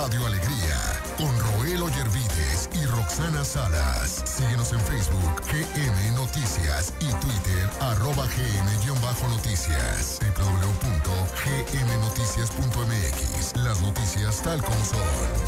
Radio Alegría, con Roel Ollervides y Roxana Salas. Síguenos en Facebook, GM Noticias, y Twitter, @GM-Noticias. www.gmnoticias.mx. Las noticias tal como son.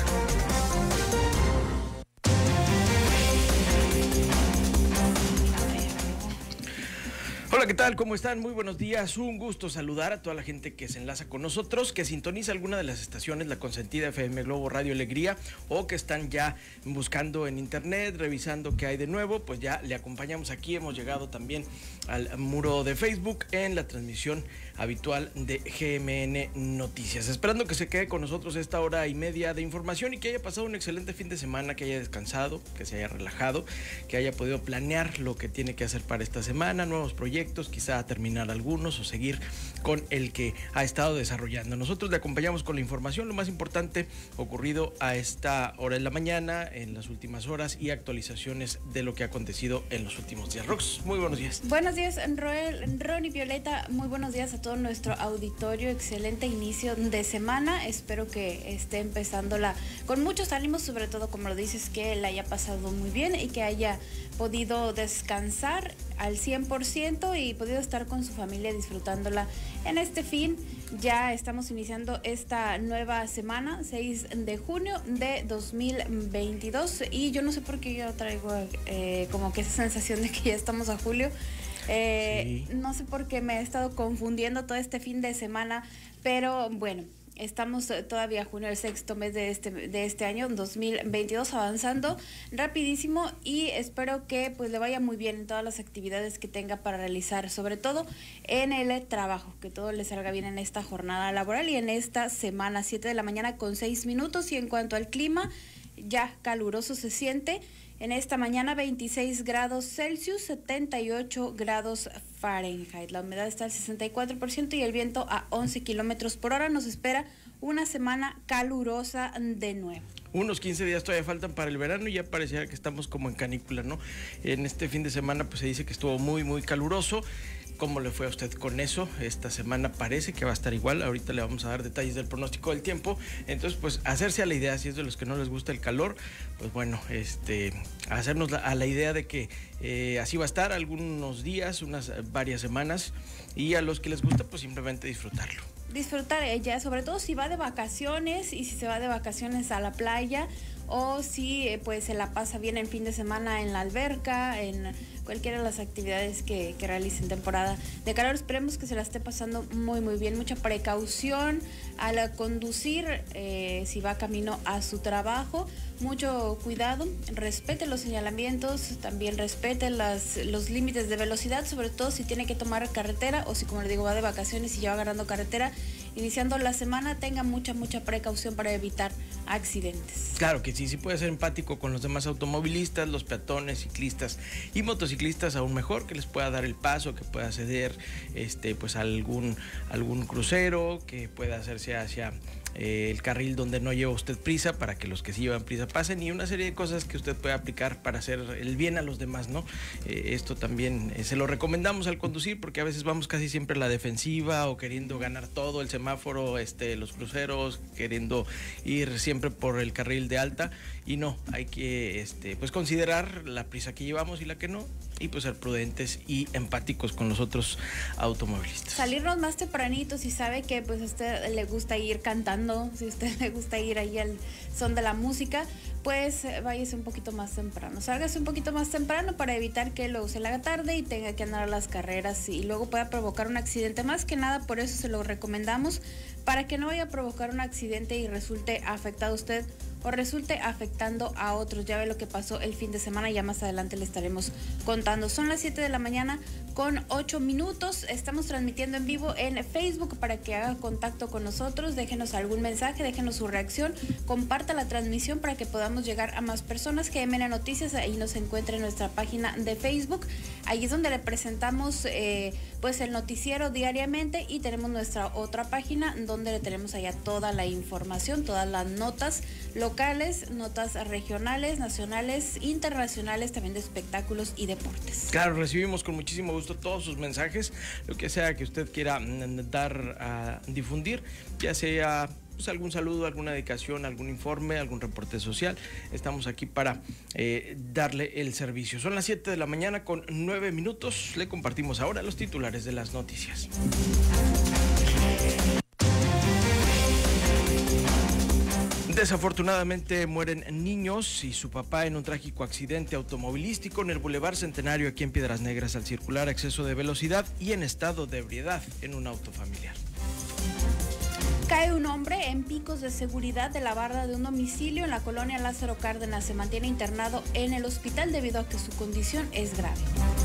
Hola, ¿qué tal? ¿Cómo están? Muy buenos días. Un gusto saludar a toda la gente que se enlaza con nosotros, que sintoniza alguna de las estaciones, la consentida FM Globo Radio Alegría, o que están ya buscando en internet, revisando qué hay de nuevo. Pues ya le acompañamos aquí. Hemos llegado también al muro de Facebook en la transmisión habitual de GMN Noticias. Esperando que se quede con nosotros esta hora y media de información y que haya pasado un excelente fin de semana, que haya descansado, que se haya relajado, que haya podido planear lo que tiene que hacer para esta semana, nuevos proyectos, quizá terminar algunos o seguir con el que ha estado desarrollando. Nosotros le acompañamos con la información, lo más importante ocurrido a esta hora de la mañana, en las últimas horas, y actualizaciones de lo que ha acontecido en los últimos días. Rox, muy buenos días. Buenos días, Roel, Ron y Violeta, muy buenos días a todo nuestro auditorio. Excelente inicio de semana, espero que esté empezándola con muchos ánimos, sobre todo, como lo dices, que la haya pasado muy bien y que haya podido descansar al 100% y podido estar con su familia disfrutándola en este fin. Ya estamos iniciando esta nueva semana, 6 de junio de 2022, y yo no sé por qué yo traigo como que esa sensación de que ya estamos a julio. Sí. No sé por qué me he estado confundiendo todo este fin de semana, pero bueno, estamos todavía junio, el sexto mes de este año 2022, avanzando rapidísimo, y espero que pues le vaya muy bien en todas las actividades que tenga para realizar, sobre todo en el trabajo, que todo le salga bien en esta jornada laboral y en esta semana. 7 de la mañana con 6 minutos, y en cuanto al clima, ya caluroso se siente. En esta mañana 26 grados Celsius, 78 grados Fahrenheit. La humedad está al 64% y el viento a 11 kilómetros por hora. Nos espera una semana calurosa de nuevo. Unos 15 días todavía faltan para el verano y ya pareciera que estamos como en canícula, ¿no? En este fin de semana pues se dice que estuvo muy, muy caluroso. ¿Cómo le fue a usted con eso? Esta semana parece que va a estar igual. Ahorita le vamos a dar detalles del pronóstico del tiempo. Entonces, pues, hacerse a la idea, si es de los que no les gusta el calor, pues bueno, hacernos a la idea de que así va a estar algunos días, varias semanas, y a los que les gusta, pues simplemente disfrutarlo. Disfrutar ella, sobre todo si va de vacaciones, y si se va de vacaciones a la playa, o si pues se la pasa bien el fin de semana en la alberca, en cualquiera de las actividades que realice en temporada de calor. Esperemos que se la esté pasando muy muy bien. Mucha precaución al conducir, si va camino a su trabajo, mucho cuidado, respete los señalamientos, también respete los límites de velocidad, sobre todo si tiene que tomar carretera, o si, como le digo, va de vacaciones y ya va agarrando carretera iniciando la semana. Tenga mucha precaución para evitar accidentes. Claro que sí puede ser empático con los demás automovilistas, los peatones, ciclistas y motociclistas, aún mejor, que les pueda dar el paso, que pueda ceder pues algún crucero, que pueda hacerse hacia el carril donde no lleva usted prisa, para que los que sí llevan prisa pasen, y una serie de cosas que usted puede aplicar para hacer el bien a los demás, ¿no? Esto también se lo recomendamos al conducir, porque a veces vamos casi siempre a la defensiva, o queriendo ganar todo, el semáforo, los cruceros, queriendo ir siempre por el carril de alta, y no, hay que pues considerar la prisa que llevamos y la que no, y pues ser prudentes y empáticos con los otros automovilistas. Salirnos más tempranito, si sabe que pues a usted le gusta ir cantando, si a usted le gusta ir ahí al son de la música, pues váyase un poquito más temprano, sálgase un poquito más temprano para evitar que luego se le haga tarde y tenga que andar a las carreras y luego pueda provocar un accidente. Más que nada, por eso se lo recomendamos, para que no vaya a provocar un accidente y resulte afectado usted o resulte afectando a otros. Ya ve lo que pasó el fin de semana, ya más adelante le estaremos contando. Son las 7 de la mañana con 8 minutos. Estamos transmitiendo en vivo en Facebook para que haga contacto con nosotros. Déjenos algún mensaje, déjenos su reacción, comparta la transmisión para que podamos llegar a más personas. GMN Noticias, ahí nos encuentra en nuestra página de Facebook. Ahí es donde le presentamos pues el noticiero diariamente, y tenemos nuestra otra página donde le tenemos allá toda la información, todas las notas locales, notas regionales, nacionales, internacionales, también de espectáculos y deportes. Claro, recibimos con muchísimo gusto todos sus mensajes, lo que sea que usted quiera dar a difundir, ya sea pues algún saludo, alguna dedicación, algún informe, algún reporte social, estamos aquí para darle el servicio. Son las 7 de la mañana con 9 minutos. Le compartimos ahora los titulares de las noticias. Desafortunadamente mueren niños y su papá en un trágico accidente automovilístico en el Boulevard Centenario aquí en Piedras Negras al circular a exceso de velocidad y en estado de ebriedad en un auto familiar. Cae un hombre en picos de seguridad de la barda de un domicilio en la colonia Lázaro Cárdenas. Se mantiene internado en el hospital debido a que su condición es grave.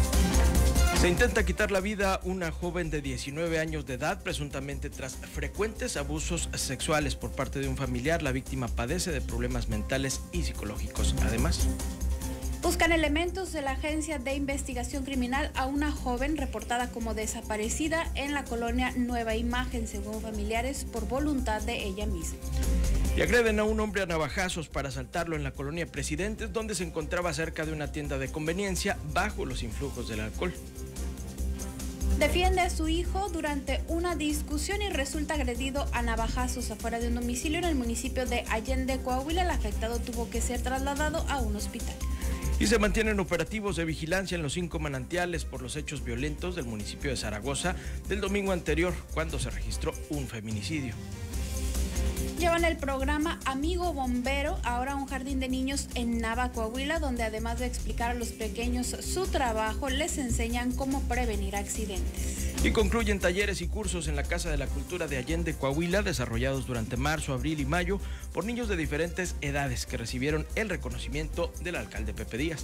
Se intenta quitar la vida a una joven de 19 años de edad, presuntamente tras frecuentes abusos sexuales por parte de un familiar. La víctima padece de problemas mentales y psicológicos. Además, buscan elementos de la Agencia de Investigación Criminal a una joven reportada como desaparecida en la colonia Nueva Imagen, según familiares, por voluntad de ella misma. Y agreden a un hombre a navajazos para asaltarlo en la colonia Presidentes, donde se encontraba cerca de una tienda de conveniencia bajo los influjos del alcohol. Defiende a su hijo durante una discusión y resulta agredido a navajazos afuera de un domicilio en el municipio de Allende, Coahuila. El afectado tuvo que ser trasladado a un hospital. Y se mantienen operativos de vigilancia en los 5 manantiales por los hechos violentos del municipio de Zaragoza del domingo anterior, cuando se registró un feminicidio. Llevan el programa Amigo Bombero ahora a un jardín de niños en Nava, Coahuila, donde además de explicar a los pequeños su trabajo, les enseñan cómo prevenir accidentes. Y concluyen talleres y cursos en la Casa de la Cultura de Allende, Coahuila, desarrollados durante marzo, abril y mayo por niños de diferentes edades que recibieron el reconocimiento del alcalde Pepe Díaz.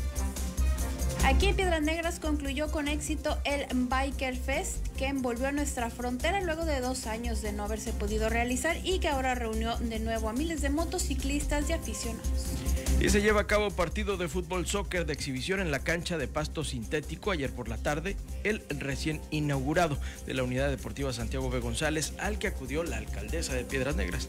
Aquí en Piedras Negras concluyó con éxito el Biker Fest, que envolvió nuestra frontera luego de 2 años de no haberse podido realizar y que ahora reunió de nuevo a miles de motociclistas y aficionados. Y se lleva a cabo partido de fútbol soccer de exhibición en la cancha de pasto sintético ayer por la tarde, el recién inaugurado de la Unidad Deportiva Santiago B. González, al que acudió la alcaldesa de Piedras Negras.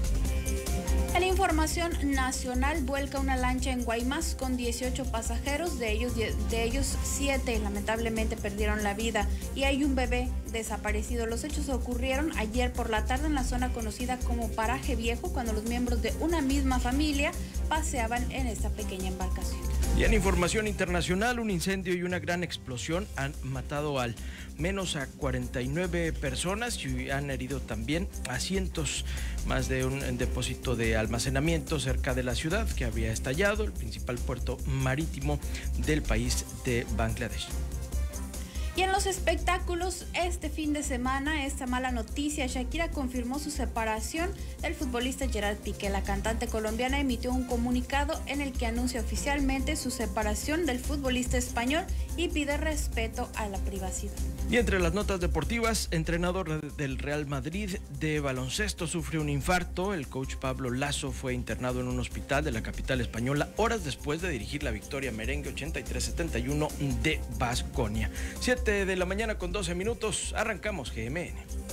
En información nacional, vuelca una lancha en Guaymas con 18 pasajeros, de ellos 7 lamentablemente perdieron la vida y hay un bebé desaparecido. Los hechos ocurrieron ayer por la tarde en la zona conocida como Paraje Viejo, cuando los miembros de una misma familia paseaban en esta pequeña embarcación. Y en información internacional, un incendio y una gran explosión han matado al menos a 49 personas y han herido también a cientos más de un depósito de almacenamiento cerca de la ciudad que había estallado, el principal puerto marítimo del país de Bangladesh. Y en los espectáculos, este fin de semana, esta mala noticia: Shakira confirmó su separación del futbolista Gerard Piqué. La cantante colombiana emitió un comunicado en el que anuncia oficialmente su separación del futbolista español y pide respeto a la privacidad. Y entre las notas deportivas, entrenador del Real Madrid de baloncesto sufre un infarto. El coach Pablo Lasso fue internado en un hospital de la capital española horas después de dirigir la victoria merengue 83-71 de Baskonia. 7 de la mañana con 12 minutos, arrancamos GMN.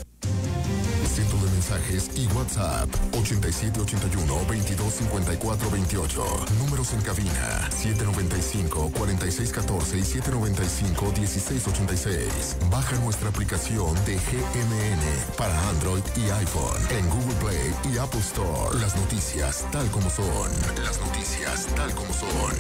Centro de mensajes y WhatsApp 8781-225428. Números en cabina 795-4614 y 795-1686. Baja nuestra aplicación de GMN para Android y iPhone en Google Play y Apple Store. Las noticias tal como son. Las noticias tal como son.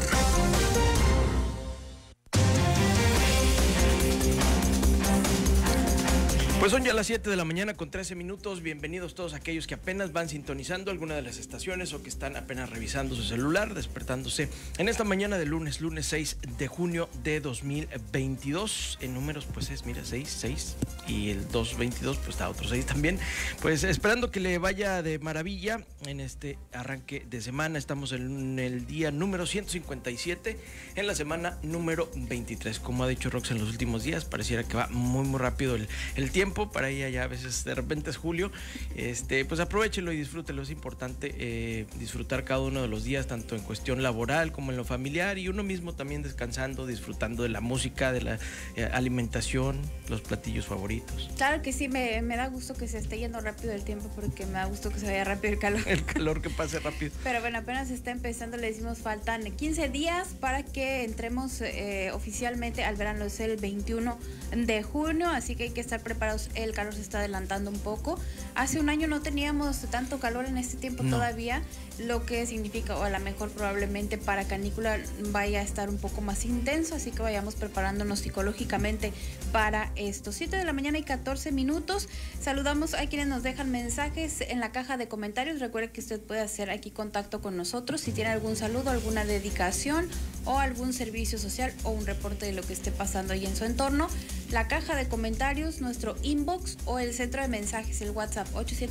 Pues son ya las 7 de la mañana con 13 minutos. Bienvenidos todos aquellos que apenas van sintonizando alguna de las estaciones o que están apenas revisando su celular, despertándose en esta mañana de lunes 6 de junio de 2022. En números pues es, mira, 6 y el 222 pues está otro 6 también. Pues esperando que le vaya de maravilla en este arranque de semana. Estamos en el día número 157 en la semana número 23. Como ha dicho Rox en los últimos días, pareciera que va muy rápido el tiempo. Para ella ya a veces de repente es julio, pues aprovechelo y disfrútelo. Es importante disfrutar cada uno de los días, tanto en cuestión laboral como en lo familiar, y uno mismo también descansando, disfrutando de la música, de la alimentación, los platillos favoritos. Claro que sí, me da gusto que se esté yendo rápido el tiempo, porque me da gusto que se vaya rápido el calor. El calor que pase rápido. Pero bueno, apenas está empezando, le decimos faltan 15 días para que entremos oficialmente al verano. Es el 21 de junio, así que hay que estar preparados grados, el calor se está adelantando un poco. Hace un año no teníamos tanto calor en este tiempo todavía, lo que significa, o a lo mejor probablemente para canícula vaya a estar un poco más intenso, así que vayamos preparándonos psicológicamente para esto. 7 de la mañana y 14 minutos. Saludamos a quienes nos dejan mensajes en la caja de comentarios. Recuerde que usted puede hacer aquí contacto con nosotros si tiene algún saludo, alguna dedicación o algún servicio social o un reporte de lo que esté pasando ahí en su entorno. La caja de comentarios, nuestro inbox o el centro de mensajes, el WhatsApp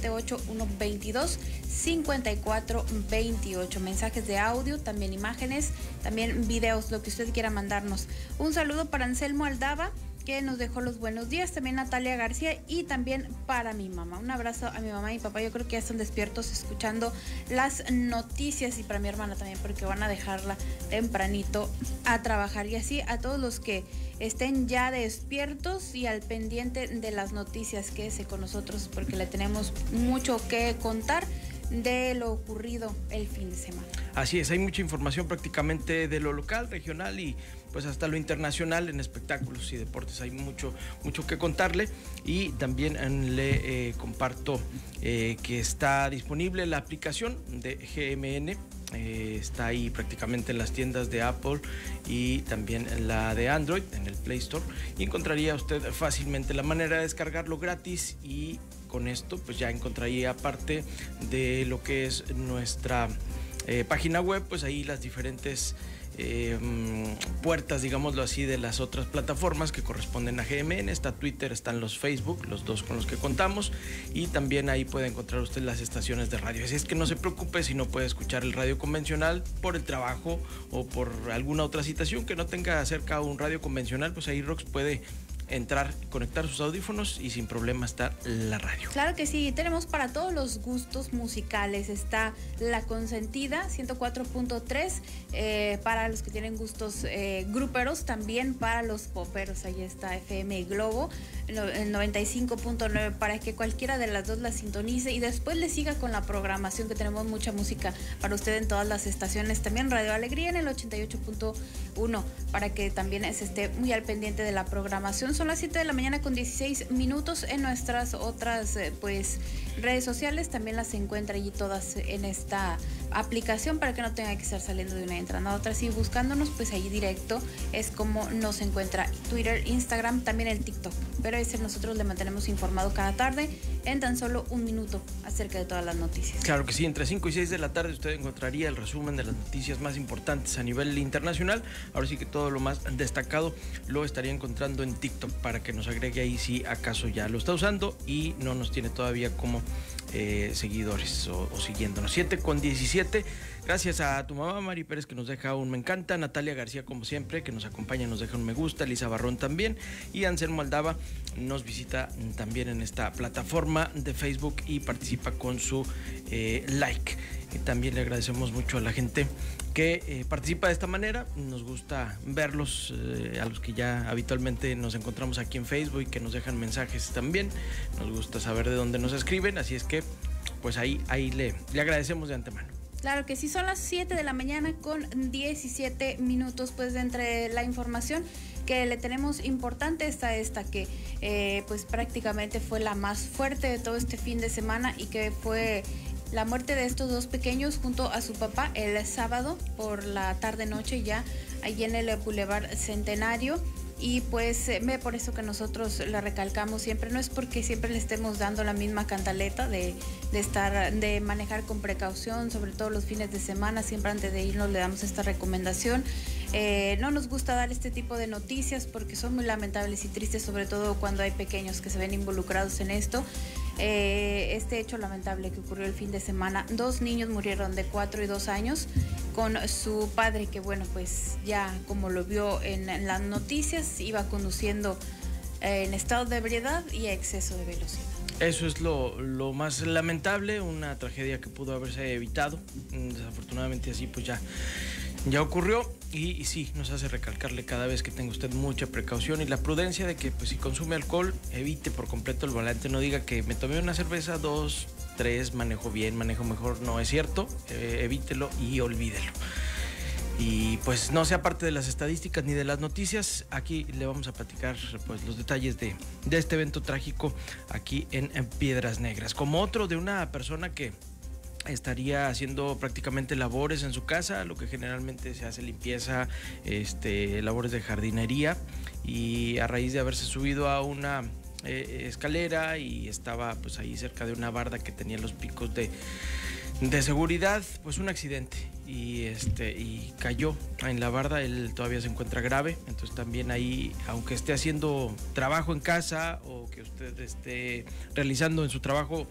878-122-5428. Mensajes de audio, también imágenes, también videos, lo que usted quiera mandarnos. Un saludo para Anselmo Aldava, que nos dejó los buenos días, también Natalia García y también para mi mamá. Un abrazo a mi mamá y mi papá, yo creo que ya están despiertos escuchando las noticias, y para mi hermana también, porque van a dejarla tempranito a trabajar. Y así a todos los que estén ya despiertos y al pendiente de las noticias, quédese con nosotros porque le tenemos mucho que contar de lo ocurrido el fin de semana. Así es, hay mucha información prácticamente de lo local, regional y pues hasta lo internacional en espectáculos y deportes. Hay mucho que contarle, y también le comparto que está disponible la aplicación de GMN. Está ahí prácticamente en las tiendas de Apple y también en la de Android, en el Play Store, y encontraría usted fácilmente la manera de descargarlo gratis, y con esto pues ya encontraría, aparte de lo que es nuestra página web, pues ahí las diferentes puertas, digámoslo así, de las otras plataformas que corresponden a GMN. Está Twitter, están los Facebook, los dos con los que contamos, y también ahí puede encontrar usted las estaciones de radio. Así es que no se preocupe si no puede escuchar el radio convencional por el trabajo o por alguna otra situación que no tenga cerca un radio convencional, pues ahí Rox puede entrar, conectar sus audífonos y sin problema está la radio. Claro que sí, tenemos para todos los gustos musicales. Está La Consentida 104.3 para los que tienen gustos gruperos, también para los poperos. Ahí está FM Globo el 95.9 para que cualquiera de las dos la sintonice y después le siga con la programación, que tenemos mucha música para usted en todas las estaciones. También Radio Alegría en el 88.1 para que también se esté muy al pendiente de la programación. Son las 7 de la mañana con 16 minutos. En nuestras otras redes sociales también las encuentra allí todas en esta aplicación, para que no tenga que estar saliendo de una y entrando a otra. Si buscándonos, pues ahí directo es como nos encuentra. Twitter, Instagram, también el TikTok. Pero ese nosotros le mantenemos informado cada tarde en tan solo un minuto acerca de todas las noticias. Claro que sí, entre 5 y 6 de la tarde usted encontraría el resumen de las noticias más importantes a nivel internacional. Ahora sí que todo lo más destacado lo estaría encontrando en TikTok, para que nos agregue ahí si acaso ya lo está usando y no nos tiene todavía como seguidores o siguiéndonos. 7:17. Gracias a tu mamá Mari Pérez, que nos deja un me encanta, Natalia García como siempre, que nos acompaña, nos deja un me gusta, Lisa Barrón también, y Anselmo Aldava nos visita también en esta plataforma de Facebook y participa con su like. Y también le agradecemos mucho a la gente que participa de esta manera. Nos gusta verlos, a los que ya habitualmente nos encontramos aquí en Facebook y que nos dejan mensajes también. Nos gusta saber de dónde nos escriben, así es que pues ahí le agradecemos de antemano. Claro que sí, son las 7 de la mañana con 17 minutos, pues de entre la información que le tenemos importante está esta que pues prácticamente fue la más fuerte de todo este fin de semana, y que fue la muerte de estos dos pequeños junto a su papá el sábado por la tarde-noche, ya allí en el Boulevard Centenario. Y pues por eso que nosotros le recalcamos siempre, no es porque siempre le estemos dando la misma cantaleta de manejar con precaución, sobre todo los fines de semana. Siempre antes de irnos le damos esta recomendación. No nos gusta dar este tipo de noticias porque son muy lamentables y tristes, sobre todo cuando hay pequeños que se ven involucrados en esto. Este hecho lamentable que ocurrió el fin de semana, 2 niños murieron de 4 y 2 años con su padre, que bueno, pues ya como lo vio en las noticias, iba conduciendo en estado de ebriedad y a exceso de velocidad. Eso es lo más lamentable, una tragedia que pudo haberse evitado. Desafortunadamente así pues ya ocurrió, y sí, nos hace recalcarle cada vez que tenga usted mucha precaución y la prudencia de que pues si consume alcohol, evite por completo el volante. No diga que me tomé una cerveza, 2, 3, manejo bien, manejo mejor. No es cierto, evítelo y olvídelo. y pues no sea parte de las estadísticas ni de las noticias. Aquí le vamos a platicar pues los detalles de este evento trágico aquí en Piedras Negras, como otro de una persona que estaría haciendo prácticamente labores en su casa, lo que generalmente se hace limpieza, labores de jardinería, y a raíz de haberse subido a una escalera y estaba pues ahí cerca de una barda que tenía los picos de seguridad, pues un accidente y cayó en la barda. Él todavía se encuentra grave, entonces también ahí, aunque esté haciendo trabajo en casa o que usted esté realizando en su trabajo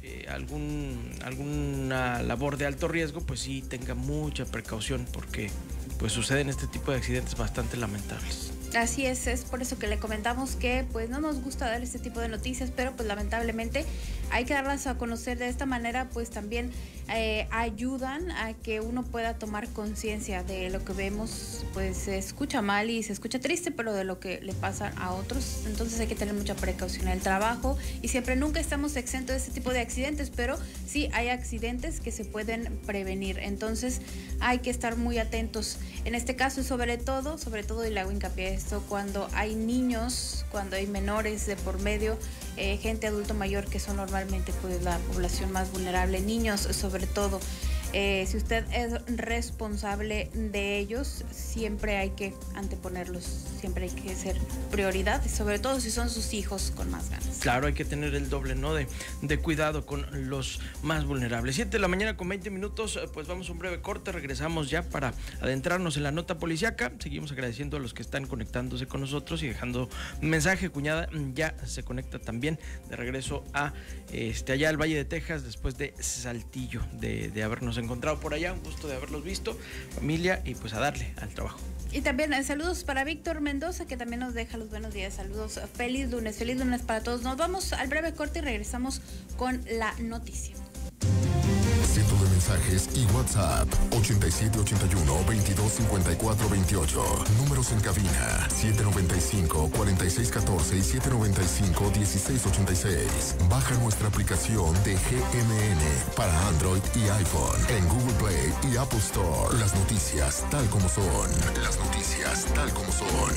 alguna labor de alto riesgo, pues sí tenga mucha precaución, porque pues suceden este tipo de accidentes bastante lamentables. Así es por eso que le comentamos que pues no nos gusta dar este tipo de noticias, pero pues lamentablemente hay que darlas a conocer de esta manera, pues también ayudan a que uno pueda tomar conciencia de lo que vemos. Pues se escucha mal y se escucha triste, pero de lo que le pasa a otros, entonces hay que tener mucha precaución en el trabajo, y siempre, nunca estamos exentos de este tipo de accidentes, pero sí hay accidentes que se pueden prevenir, entonces hay que estar muy atentos en este caso, sobre todo, y le hago hincapié a esto, cuando hay niños, cuando hay menores de por medio, gente adulto mayor, que son normalmente pues la población más vulnerable, niños sobre todo. Si usted es responsable de ellos, siempre hay que anteponerlos, siempre hay que ser prioridad, sobre todo si son sus hijos, con más ganas. Claro, hay que tener el doble, ¿no?, de cuidado con los más vulnerables. 7 de la mañana con 20 minutos, pues vamos a un breve corte, regresamos ya para adentrarnos en la nota policíaca. Seguimos agradeciendo a los que están conectándose con nosotros y dejando mensaje. Cuñada ya se conecta también de regreso a allá al Valle de Texas, después de Saltillo, de habernos encontrado por allá. Un gusto de haberlos visto, familia, y pues a darle al trabajo. Y también saludos para Víctor Mendoza, que también nos deja los buenos días. Saludos, feliz lunes para todos. Nos vamos al breve corte y regresamos con la noticia. Cientos de mensajes y WhatsApp 8781-225428. Números en cabina 795-4614 y 795-1686. Baja nuestra aplicación de GMN para Android y iPhone en Google Play y Apple Store. Las noticias tal como son. Las noticias tal como son.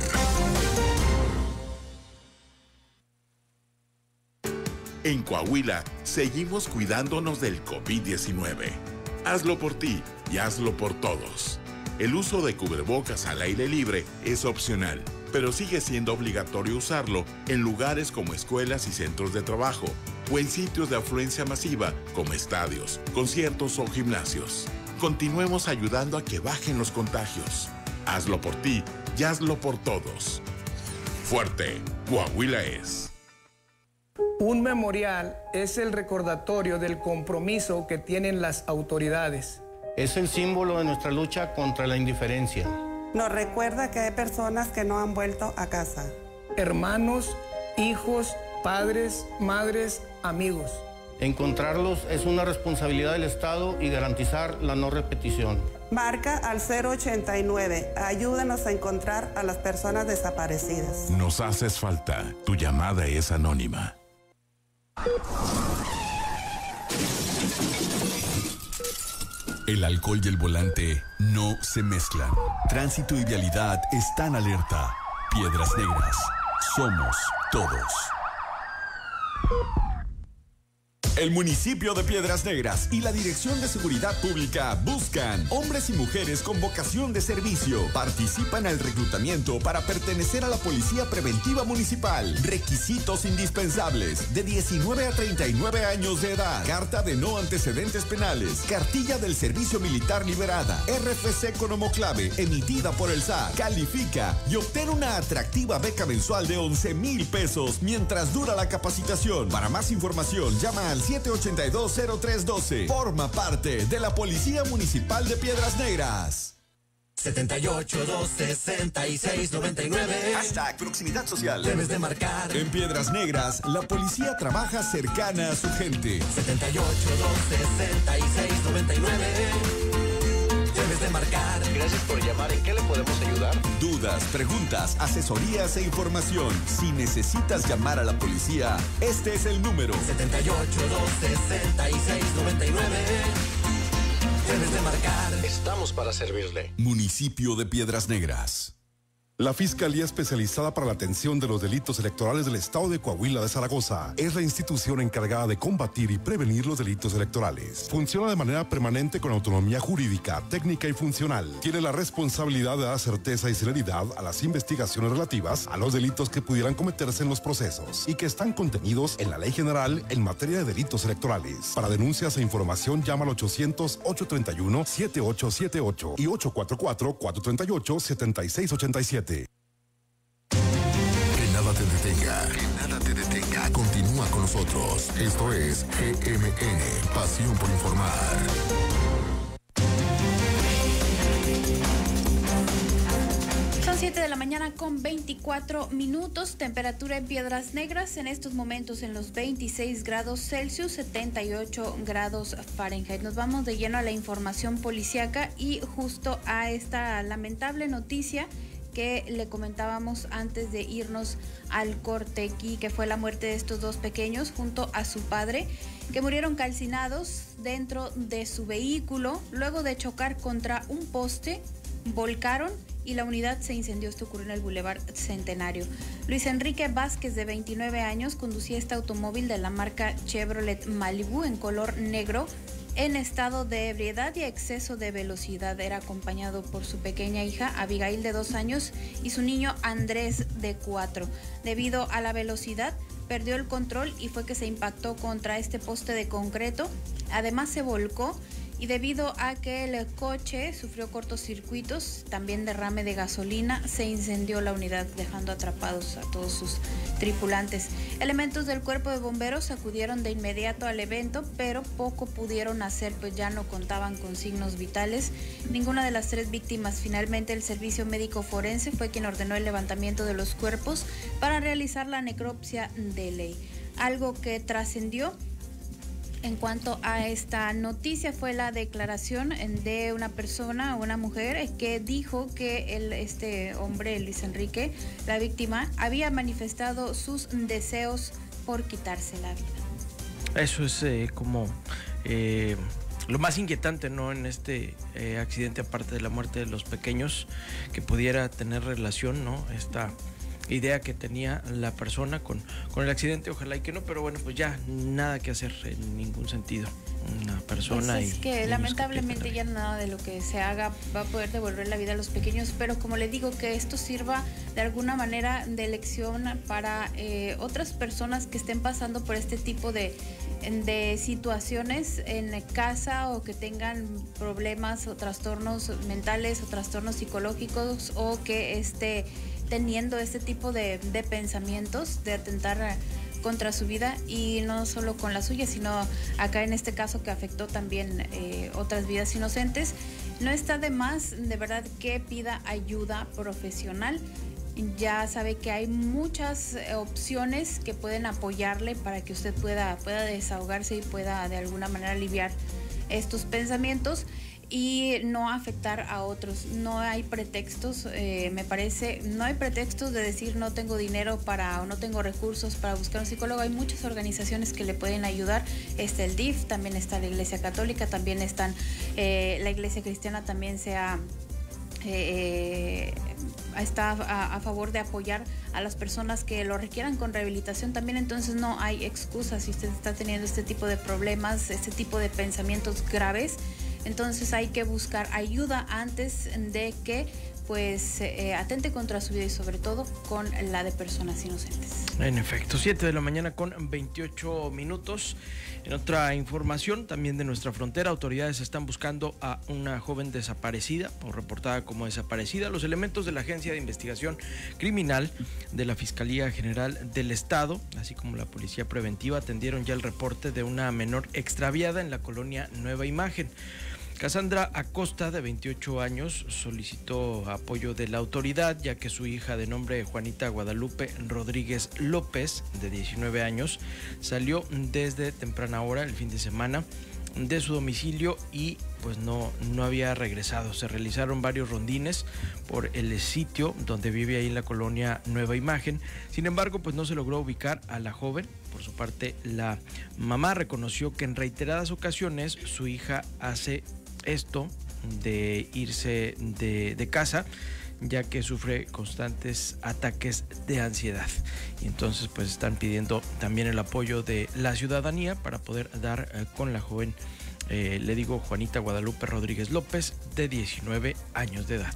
En Coahuila, seguimos cuidándonos del COVID-19. Hazlo por ti y hazlo por todos. El uso de cubrebocas al aire libre es opcional, pero sigue siendo obligatorio usarlo en lugares como escuelas y centros de trabajo, o en sitios de afluencia masiva como estadios, conciertos o gimnasios. Continuemos ayudando a que bajen los contagios. Hazlo por ti y hazlo por todos. Fuerte, Coahuila es. Un memorial es el recordatorio del compromiso que tienen las autoridades. Es el símbolo de nuestra lucha contra la indiferencia. Nos recuerda que hay personas que no han vuelto a casa. Hermanos, hijos, padres, madres, amigos. Encontrarlos es una responsabilidad del Estado y garantizar la no repetición. Marca al 089. Ayúdanos a encontrar a las personas desaparecidas. Nos haces falta. Tu llamada es anónima. El alcohol y el volante no se mezclan. Tránsito y vialidad están alerta. Piedras Negras. Somos todos. El municipio de Piedras Negras y la Dirección de Seguridad Pública buscan hombres y mujeres con vocación de servicio. Participan al reclutamiento para pertenecer a la Policía Preventiva Municipal. Requisitos indispensables: de 19 a 39 años de edad, carta de no antecedentes penales, cartilla del servicio militar liberada, RFC con homoclave emitida por el SAT. Califica y obtén una atractiva beca mensual de 11,000 pesos mientras dura la capacitación. Para más información, llama al 782-0312. Forma parte de la Policía Municipal de Piedras Negras. 78-266-99. Hashtag proximidad social. Debes de marcar. En Piedras Negras, la policía trabaja cercana a su gente. 78-266-99. Debes de marcar. Gracias por llamar. ¿En qué le podemos ayudar? Dudas, preguntas, asesorías e información. Si necesitas llamar a la policía, este es el número. 78-266-99. Debes de marcar. Es Estamos para servirle. Municipio de Piedras Negras. La Fiscalía Especializada para la Atención de los Delitos Electorales del Estado de Coahuila de Zaragoza es la institución encargada de combatir y prevenir los delitos electorales. Funciona de manera permanente con autonomía jurídica, técnica y funcional. Tiene la responsabilidad de dar certeza y celeridad a las investigaciones relativas a los delitos que pudieran cometerse en los procesos y que están contenidos en la Ley General en materia de delitos electorales. Para denuncias e información llama al 800-831-7878 y 844-438-7687. Que nada te detenga. Que nada te detenga. Continúa con nosotros. Esto es GMN, Pasión por Informar. Son 7 de la mañana con 24 minutos. Temperatura en Piedras Negras en estos momentos en los 26 grados Celsius, 78 grados Fahrenheit. Nos vamos de lleno a la información policíaca y justo a esta lamentable noticia que le comentábamos antes de irnos al corte aquí, que fue la muerte de estos dos pequeños junto a su padre, que murieron calcinados dentro de su vehículo luego de chocar contra un poste, volcaron y la unidad se incendió. Esto ocurrió en el Boulevard Centenario. Luis Enrique Vázquez, de 29 años, conducía este automóvil de la marca Chevrolet Malibu en color negro, en estado de ebriedad y exceso de velocidad. Era acompañado por su pequeña hija Abigail, de 2 años, y su niño Andrés, de 4. Debido a la velocidad, perdió el control y fue que se impactó contra este poste de concreto. Además se volcó y debido a que el coche sufrió cortocircuitos, también derrame de gasolina, se incendió la unidad, dejando atrapados a todos sus tripulantes. Elementos del cuerpo de bomberos acudieron de inmediato al evento, pero poco pudieron hacer, pues ya no contaban con signos vitales. Ninguna de las 3 víctimas. Finalmente, el servicio médico forense fue quien ordenó el levantamiento de los cuerpos para realizar la necropsia de ley. Algo que trascendió en cuanto a esta noticia fue la declaración de una persona, una mujer, que dijo que este hombre, Luis Enrique, la víctima, había manifestado sus deseos por quitarse la vida. Eso es como lo más inquietante, ¿no?, en este accidente, aparte de la muerte de los pequeños, que pudiera tener relación, ¿no?, esta idea que tenía la persona con el accidente. Ojalá y que no, pero bueno, pues ya nada que hacer en ningún sentido. Una persona pues es y que lamentablemente ya nada de lo que se haga va a poder devolver la vida a los pequeños, pero como le digo, que esto sirva de alguna manera de lección para otras personas que estén pasando por este tipo de situaciones en casa, o que tengan problemas o trastornos mentales o trastornos psicológicos, o que teniendo este tipo de pensamientos de atentar contra su vida, y no solo con la suya, sino acá en este caso que afectó también otras vidas inocentes. No está de más, de verdad, que pida ayuda profesional. Ya sabe que hay muchas opciones que pueden apoyarle para que usted pueda desahogarse y pueda de alguna manera aliviar estos pensamientos y no afectar a otros. No hay pretextos, me parece, no hay pretextos de decir no tengo dinero o no tengo recursos para buscar un psicólogo. Hay muchas organizaciones que le pueden ayudar. Está el DIF, también está la Iglesia Católica, también están la Iglesia Cristiana, también está a favor de apoyar a las personas que lo requieran con rehabilitación también. Entonces no hay excusas si usted está teniendo este tipo de problemas, este tipo de pensamientos graves. Entonces hay que buscar ayuda antes de que atente contra su vida, y sobre todo con la de personas inocentes. En efecto, 7 de la mañana con 28 minutos. En otra información también de nuestra frontera, autoridades están buscando a una joven desaparecida o reportada como desaparecida. Los elementos de la Agencia de Investigación Criminal de la Fiscalía General del Estado, así como la Policía Preventiva, atendieron ya el reporte de una menor extraviada en la colonia Nueva Imagen. Cassandra Acosta, de 28 años, solicitó apoyo de la autoridad, ya que su hija, de nombre Juanita Guadalupe Rodríguez López, de 19 años, salió desde temprana hora el fin de semana de su domicilio y pues no había regresado. Se realizaron varios rondines por el sitio donde vive ahí en la colonia Nueva Imagen. Sin embargo, pues no se logró ubicar a la joven. Por su parte, la mamá reconoció que en reiteradas ocasiones su hija hace esto, de irse de casa, ya que sufre constantes ataques de ansiedad. Y entonces pues están pidiendo también el apoyo de la ciudadanía para poder dar con la joven, Juanita Guadalupe Rodríguez López, de 19 años de edad.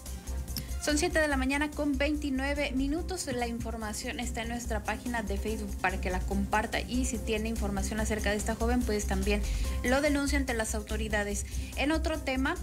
Son 7 de la mañana con 29 minutos. La información está en nuestra página de Facebook para que la comparta, y si tiene información acerca de esta joven, pues también lo denuncia ante las autoridades. En otro tema,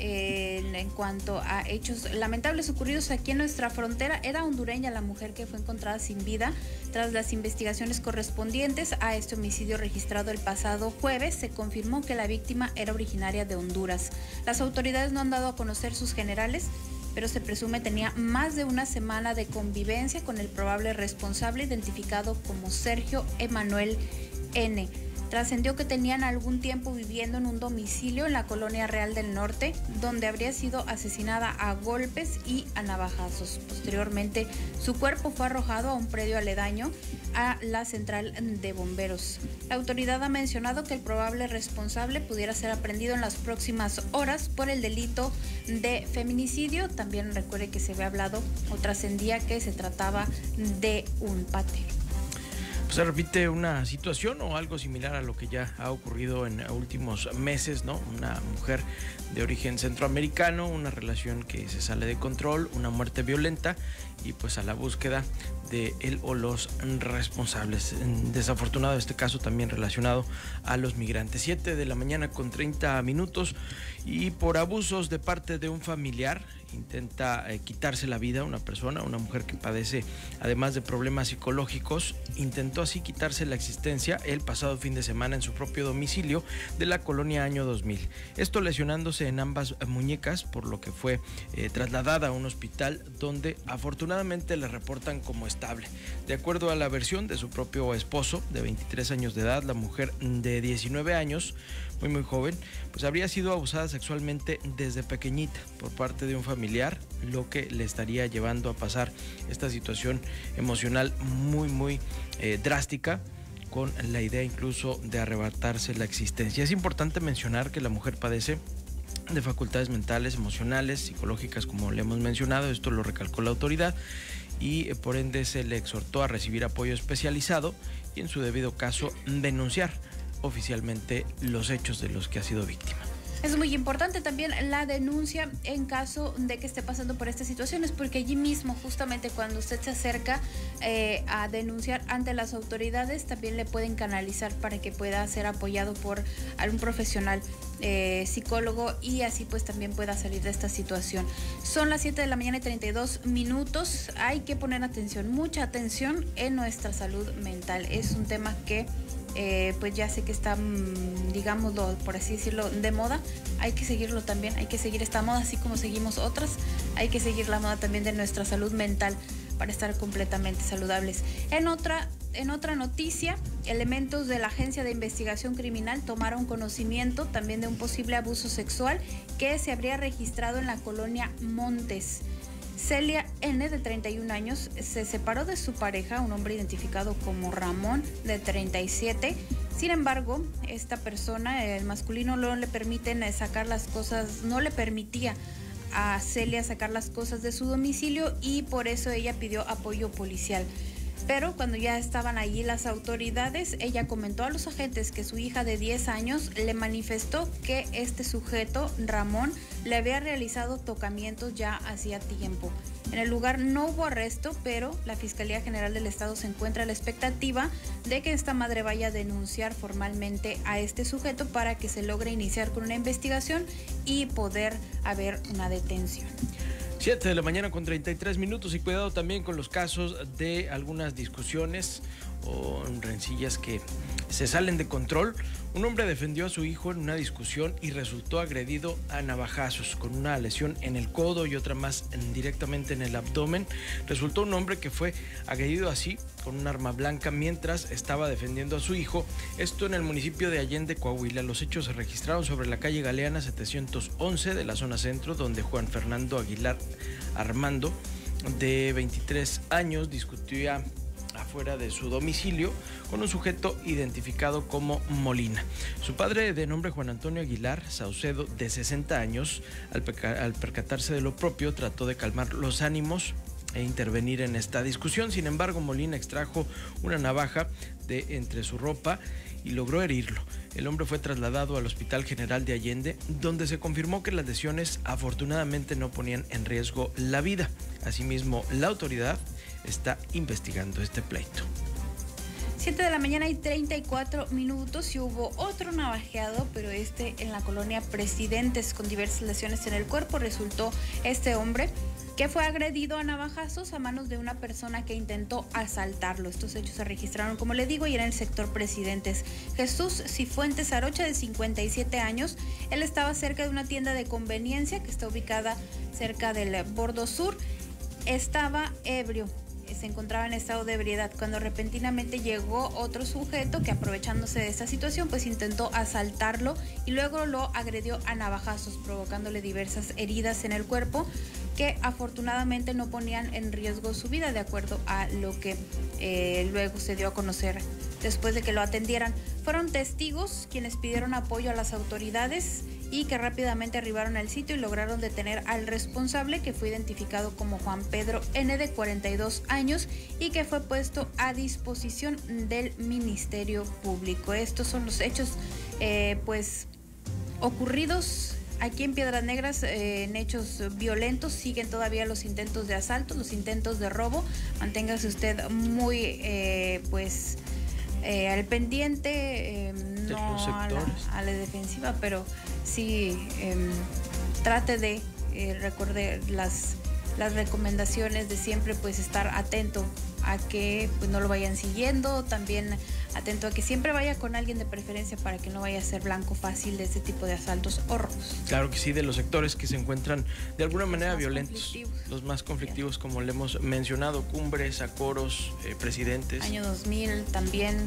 en cuanto a hechos lamentables ocurridos aquí en nuestra frontera, era hondureña la mujer que fue encontrada sin vida. Tras las investigaciones correspondientes a este homicidio registrado el pasado jueves, se confirmó que la víctima era originaria de Honduras. Las autoridades no han dado a conocer sus generales, pero se presume tenía más de una semana de convivencia con el probable responsable, identificado como Sergio Emanuel N. Trascendió que tenían algún tiempo viviendo en un domicilio en la Colonia Real del Norte, donde habría sido asesinada a golpes y a navajazos. Posteriormente, su cuerpo fue arrojado a un predio aledaño a la central de bomberos. La autoridad ha mencionado que el probable responsable pudiera ser aprehendido en las próximas horas por el delito de feminicidio. También recuerde que se había hablado o trascendía que se trataba de un patero. Se repite una situación o algo similar a lo que ya ha ocurrido en últimos meses, ¿no? Una mujer de origen centroamericano, una relación que se sale de control, una muerte violenta, y pues a la búsqueda de él o los responsables. Desafortunado este caso también relacionado a los migrantes. 7 de la mañana con 30 minutos, y por abusos de parte de un familiar intenta quitarse la vida una persona, una mujer que padece además de problemas psicológicos. Intentó así quitarse la existencia el pasado fin de semana en su propio domicilio de la colonia Año 2000. Esto lesionándose en ambas muñecas, por lo que fue trasladada a un hospital donde afortunadamente le reportan como estable. De acuerdo a la versión de su propio esposo de 23 años de edad, la mujer de 19 años, muy joven, pues habría sido abusada sexualmente desde pequeñita por parte de un familiar, lo que le estaría llevando a pasar esta situación emocional muy drástica, con la idea incluso de arrebatarse la existencia. Es importante mencionar que la mujer padece de facultades mentales, emocionales, psicológicas, como le hemos mencionado. Esto lo recalcó la autoridad, y por ende se le exhortó a recibir apoyo especializado y en su debido caso denunciar oficialmente los hechos de los que ha sido víctima. Es muy importante también la denuncia en caso de que esté pasando por estas situaciones, porque allí mismo, justamente cuando usted se acerca a denunciar ante las autoridades, también le pueden canalizar para que pueda ser apoyado por algún profesional psicólogo, y así pues también pueda salir de esta situación. Son las 7 de la mañana y 32 minutos. Hay que poner atención, mucha atención en nuestra salud mental. Es un tema que pues ya sé que está, digámoslo, por así decirlo, de moda. Hay que seguirlo también, hay que seguir esta moda, así como seguimos otras. Hay que seguir la moda también de nuestra salud mental para estar completamente saludables. En otra noticia, elementos de la Agencia de Investigación Criminal tomaron conocimiento también de un posible abuso sexual que se habría registrado en la colonia Montes. Celia N., de 31 años, se separó de su pareja, un hombre identificado como Ramón, de 37. Sin embargo, esta persona, el masculino, no le permitía a Celia sacar las cosas de su domicilio, y por eso ella pidió apoyo policial. Pero cuando ya estaban allí las autoridades, ella comentó a los agentes que su hija de 10 años le manifestó que este sujeto, Ramón, le había realizado tocamientos ya hacía tiempo. En el lugar no hubo arresto, pero la Fiscalía General del Estado se encuentra a la expectativa de que esta madre vaya a denunciar formalmente a este sujeto para que se logre iniciar con una investigación y poder haber una detención. 7 de la mañana con 33 minutos, y cuidado también con los casos de algunas discusiones o rencillas que se salen de control. Un hombre defendió a su hijo en una discusión y resultó agredido a navajazos, con una lesión en el codo y otra más directamente en el abdomen. Resultó un hombre que fue agredido así, con un arma blanca, mientras estaba defendiendo a su hijo. Esto en el municipio de Allende, Coahuila. Los hechos se registraron sobre la calle Galeana 711 de la zona centro, donde Juan Fernando Aguilar Armando, de 23 años, discutía afuera de su domicilio con un sujeto identificado como Molina. Su padre, de nombre Juan Antonio Aguilar Saucedo, de 60 años, al percatarse de lo propio, trató de calmar los ánimos e intervenir en esta discusión. Sin embargo, Molina extrajo una navaja de entre su ropa y logró herirlo. El hombre fue trasladado al Hospital General de Allende, donde se confirmó que las lesiones afortunadamente no ponían en riesgo la vida. Asimismo, la autoridad está investigando este pleito. 7 de la mañana y 34 minutos y hubo otro navajeado, pero en la colonia Presidentes, con diversas lesiones en el cuerpo. Resultó este hombre que fue agredido a navajazos a manos de una persona que intentó asaltarlo. Estos hechos se registraron, como le digo, y en el sector Presidentes. Jesús Cifuentes Arocha, de 57 años, él estaba cerca de una tienda de conveniencia que está ubicada cerca del Bordo Sur. Estaba ebrio, se encontraba en estado de ebriedad, cuando repentinamente llegó otro sujeto que, aprovechándose de esta situación, pues intentó asaltarlo y luego lo agredió a navajazos, provocándole diversas heridas en el cuerpo que afortunadamente no ponían en riesgo su vida, de acuerdo a lo que luego se dio a conocer después de que lo atendieran. Fueron testigos quienes pidieron apoyo a las autoridades y que rápidamente arribaron al sitio y lograron detener al responsable, que fue identificado como Juan Pedro N., de 42 años, y que fue puesto a disposición del Ministerio Público. Estos son los hechos ocurridos aquí en Piedras Negras, en hechos violentos. Siguen todavía los intentos de asalto, los intentos de robo. Manténgase usted muy al pendiente, no a la defensiva, pero sí trate de recordar las recomendaciones de siempre, pues estar atento a que pues no lo vayan siguiendo, también atento a que siempre vaya con alguien de preferencia para que no vaya a ser blanco fácil de este tipo de asaltos o robos. Claro que sí, de los sectores que se encuentran de alguna manera violentos, los más conflictivos, como le hemos mencionado: Cumbres, Acoros, Presidentes. Año 2000 también,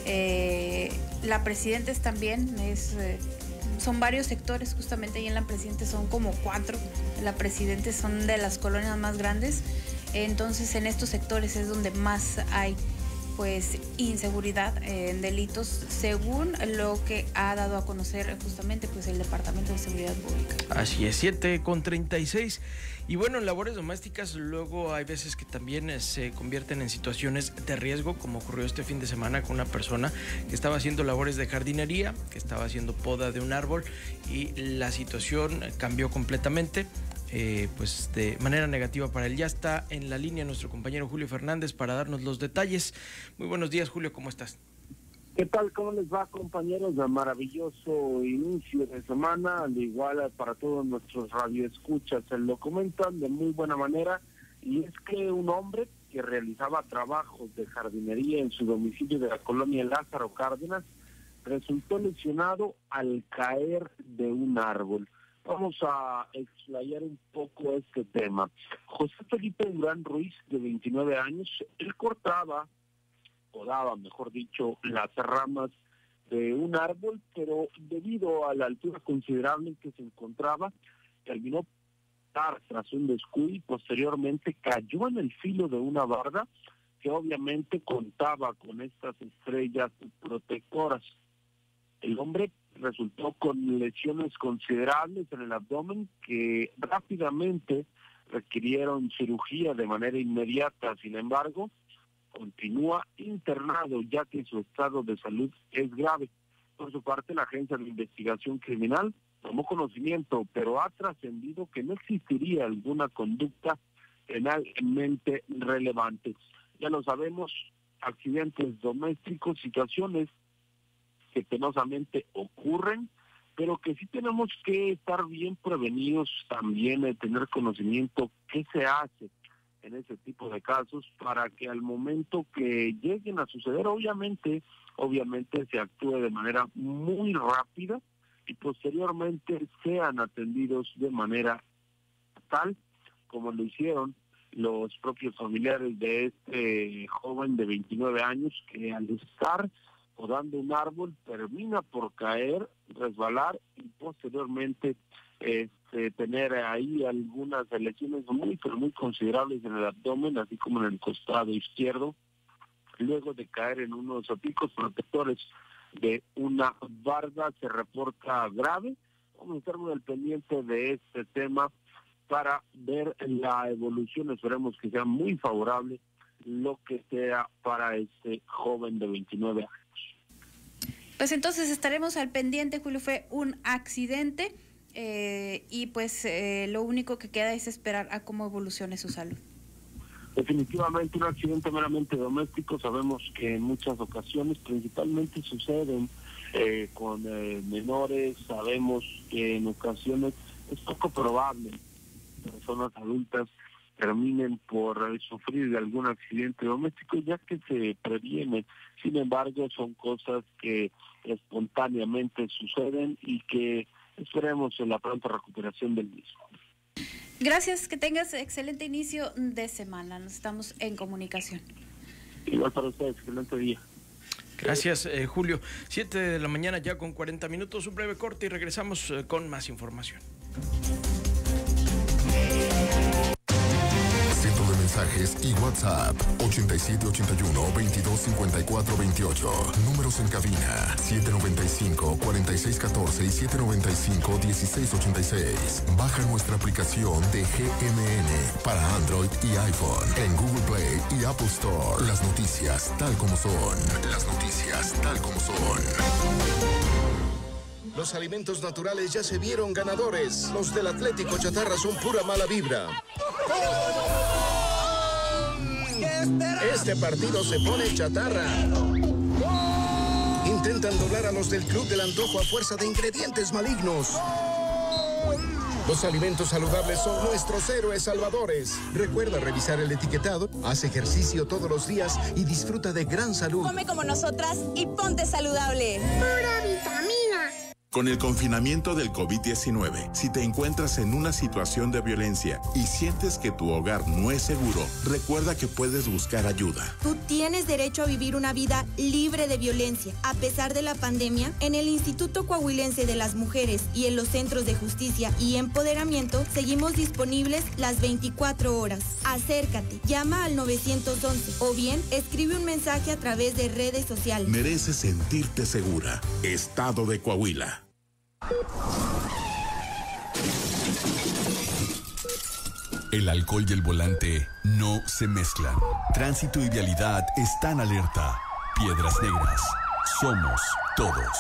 la Presidentes también son varios sectores, justamente ahí en la Presidentes son como 4, la Presidentes son de las colonias más grandes. Entonces, en estos sectores es donde más hay pues inseguridad en delitos, según lo que ha dado a conocer justamente pues el Departamento de Seguridad Pública. Así es, 7:36. Y bueno, en labores domésticas luego hay veces que también se convierten en situaciones de riesgo, como ocurrió este fin de semana con una persona que estaba haciendo labores de jardinería, que estaba haciendo poda de un árbol, y la situación cambió completamente. Pues de manera negativa para él. Ya está en la línea nuestro compañero Julio Fernández para darnos los detalles. Muy buenos días, Julio, ¿cómo estás? ¿Qué tal? ¿Cómo les va, compañeros? De maravilloso inicio de semana, al igual para todos nuestros radioescuchas, se lo comentan de muy buena manera, y es que un hombre que realizaba trabajos de jardinería en su domicilio de la colonia Lázaro Cárdenas resultó lesionado al caer de un árbol. Vamos a explayar un poco este tema. José Felipe Durán Ruiz, de 29 años, él podaba, mejor dicho, las ramas de un árbol, pero debido a la altura considerable en que se encontraba, terminó tras un descuido y posteriormente cayó en el filo de una barda que obviamente contaba con estas estrellas protectoras. El hombre resultó con lesiones considerables en el abdomen que rápidamente requirieron cirugía de manera inmediata. Sin embargo, continúa internado ya que su estado de salud es grave. Por su parte, la Agencia de Investigación Criminal tomó conocimiento, pero ha trascendido que no existiría alguna conducta penalmente relevante. Ya lo sabemos, accidentes domésticos, situaciones que penosamente ocurren, pero que sí tenemos que estar bien prevenidos, también tener conocimiento qué se hace en ese tipo de casos para que al momento que lleguen a suceder, obviamente se actúe de manera muy rápida y posteriormente sean atendidos de manera tal como lo hicieron los propios familiares de este joven de 29 años que al estar podando un árbol termina por caer, resbalar y posteriormente tener ahí algunas lesiones muy considerables en el abdomen, así como en el costado izquierdo, luego de caer en unos picos protectores de una barda. Se reporta grave. Vamos a estar muy al pendiente de este tema para ver la evolución. Esperemos que sea muy favorable lo que sea para este joven de 29 años. Pues entonces estaremos al pendiente, Julio. Fue un accidente y pues lo único que queda es esperar a cómo evolucione su salud. Definitivamente un accidente meramente doméstico. Sabemos que en muchas ocasiones principalmente suceden con menores. Sabemos que en ocasiones es poco probable que personas adultas terminen por sufrir de algún accidente doméstico, ya que se previene. Sin embargo, son cosas que espontáneamente suceden y que esperemos en la pronta recuperación del mismo. Gracias, que tengas excelente inicio de semana. Nos estamos en comunicación. Igual para ustedes, excelente día. Gracias, Julio. 7 de la mañana ya con 40 minutos, un breve corte y regresamos con más información. Mensajes y WhatsApp 8781-225428. Números en cabina 795-4614 y 795-1686. Baja nuestra aplicación de GMN para Android y iPhone en Google Play y Apple Store. Las noticias tal como son. Las noticias tal como son. Los alimentos naturales ya se vieron ganadores. Los del Atlético Chatarra son pura mala vibra. Este partido se pone chatarra. Intentan doblar a los del Club del Antojo a fuerza de ingredientes malignos. Los alimentos saludables son nuestros héroes salvadores. Recuerda revisar el etiquetado, haz ejercicio todos los días y disfruta de gran salud. Come como nosotras y ponte saludable. Pura vitamina. Con el confinamiento del COVID-19, si te encuentras en una situación de violencia y sientes que tu hogar no es seguro, recuerda que puedes buscar ayuda. Tú tienes derecho a vivir una vida libre de violencia. A pesar de la pandemia, en el Instituto Coahuilense de las Mujeres y en los Centros de Justicia y Empoderamiento, seguimos disponibles las 24 horas. Acércate, llama al 911 o bien escribe un mensaje a través de redes sociales. Mereces sentirte segura. Estado de Coahuila. El alcohol y el volante no se mezclan. Tránsito y vialidad están alerta. Piedras Negras. Somos todos.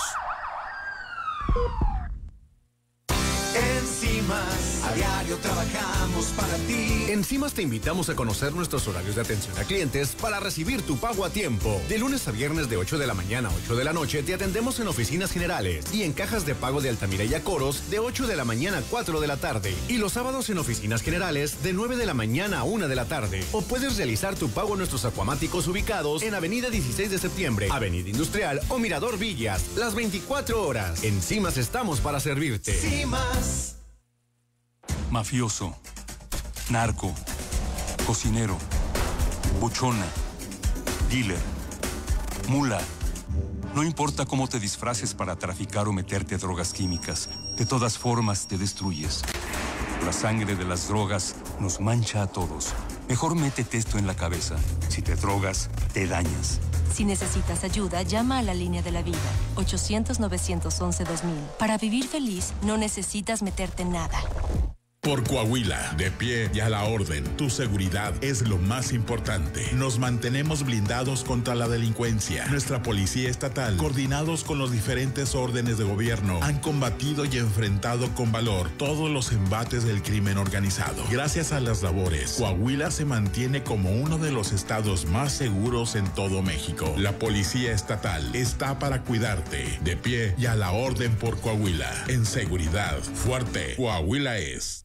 En CIMAS, a diario trabajamos para ti. En CIMAS te invitamos a conocer nuestros horarios de atención a clientes para recibir tu pago a tiempo. De lunes a viernes de 8 de la mañana a 8 de la noche te atendemos en oficinas generales y en cajas de pago de Altamira y Acoros de 8 de la mañana a 4 de la tarde. Y los sábados en oficinas generales de 9 de la mañana a 1 de la tarde. O puedes realizar tu pago en nuestros acuamáticos ubicados en Avenida 16 de Septiembre, Avenida Industrial o Mirador Villas, las 24 horas. En CIMAS estamos para servirte. CIMAS. Mafioso, narco, cocinero, buchona, dealer, mula. No importa cómo te disfraces para traficar o meterte drogas químicas, de todas formas te destruyes. La sangre de las drogas nos mancha a todos. Mejor métete esto en la cabeza. Si te drogas, te dañas. Si necesitas ayuda, llama a la línea de la vida, 800-911-2000. Para vivir feliz, no necesitas meterte en nada. Por Coahuila, de pie y a la orden, tu seguridad es lo más importante. Nos mantenemos blindados contra la delincuencia. Nuestra policía estatal, coordinados con los diferentes órdenes de gobierno, han combatido y enfrentado con valor todos los embates del crimen organizado. Gracias a las labores, Coahuila se mantiene como uno de los estados más seguros en todo México. La policía estatal está para cuidarte, de pie y a la orden por Coahuila. En seguridad, fuerte, Coahuila es.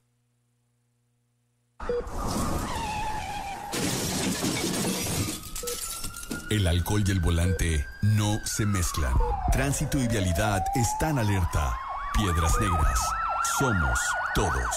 El alcohol y el volante no se mezclan. Tránsito y vialidad están alerta. Piedras Negras. Somos todos.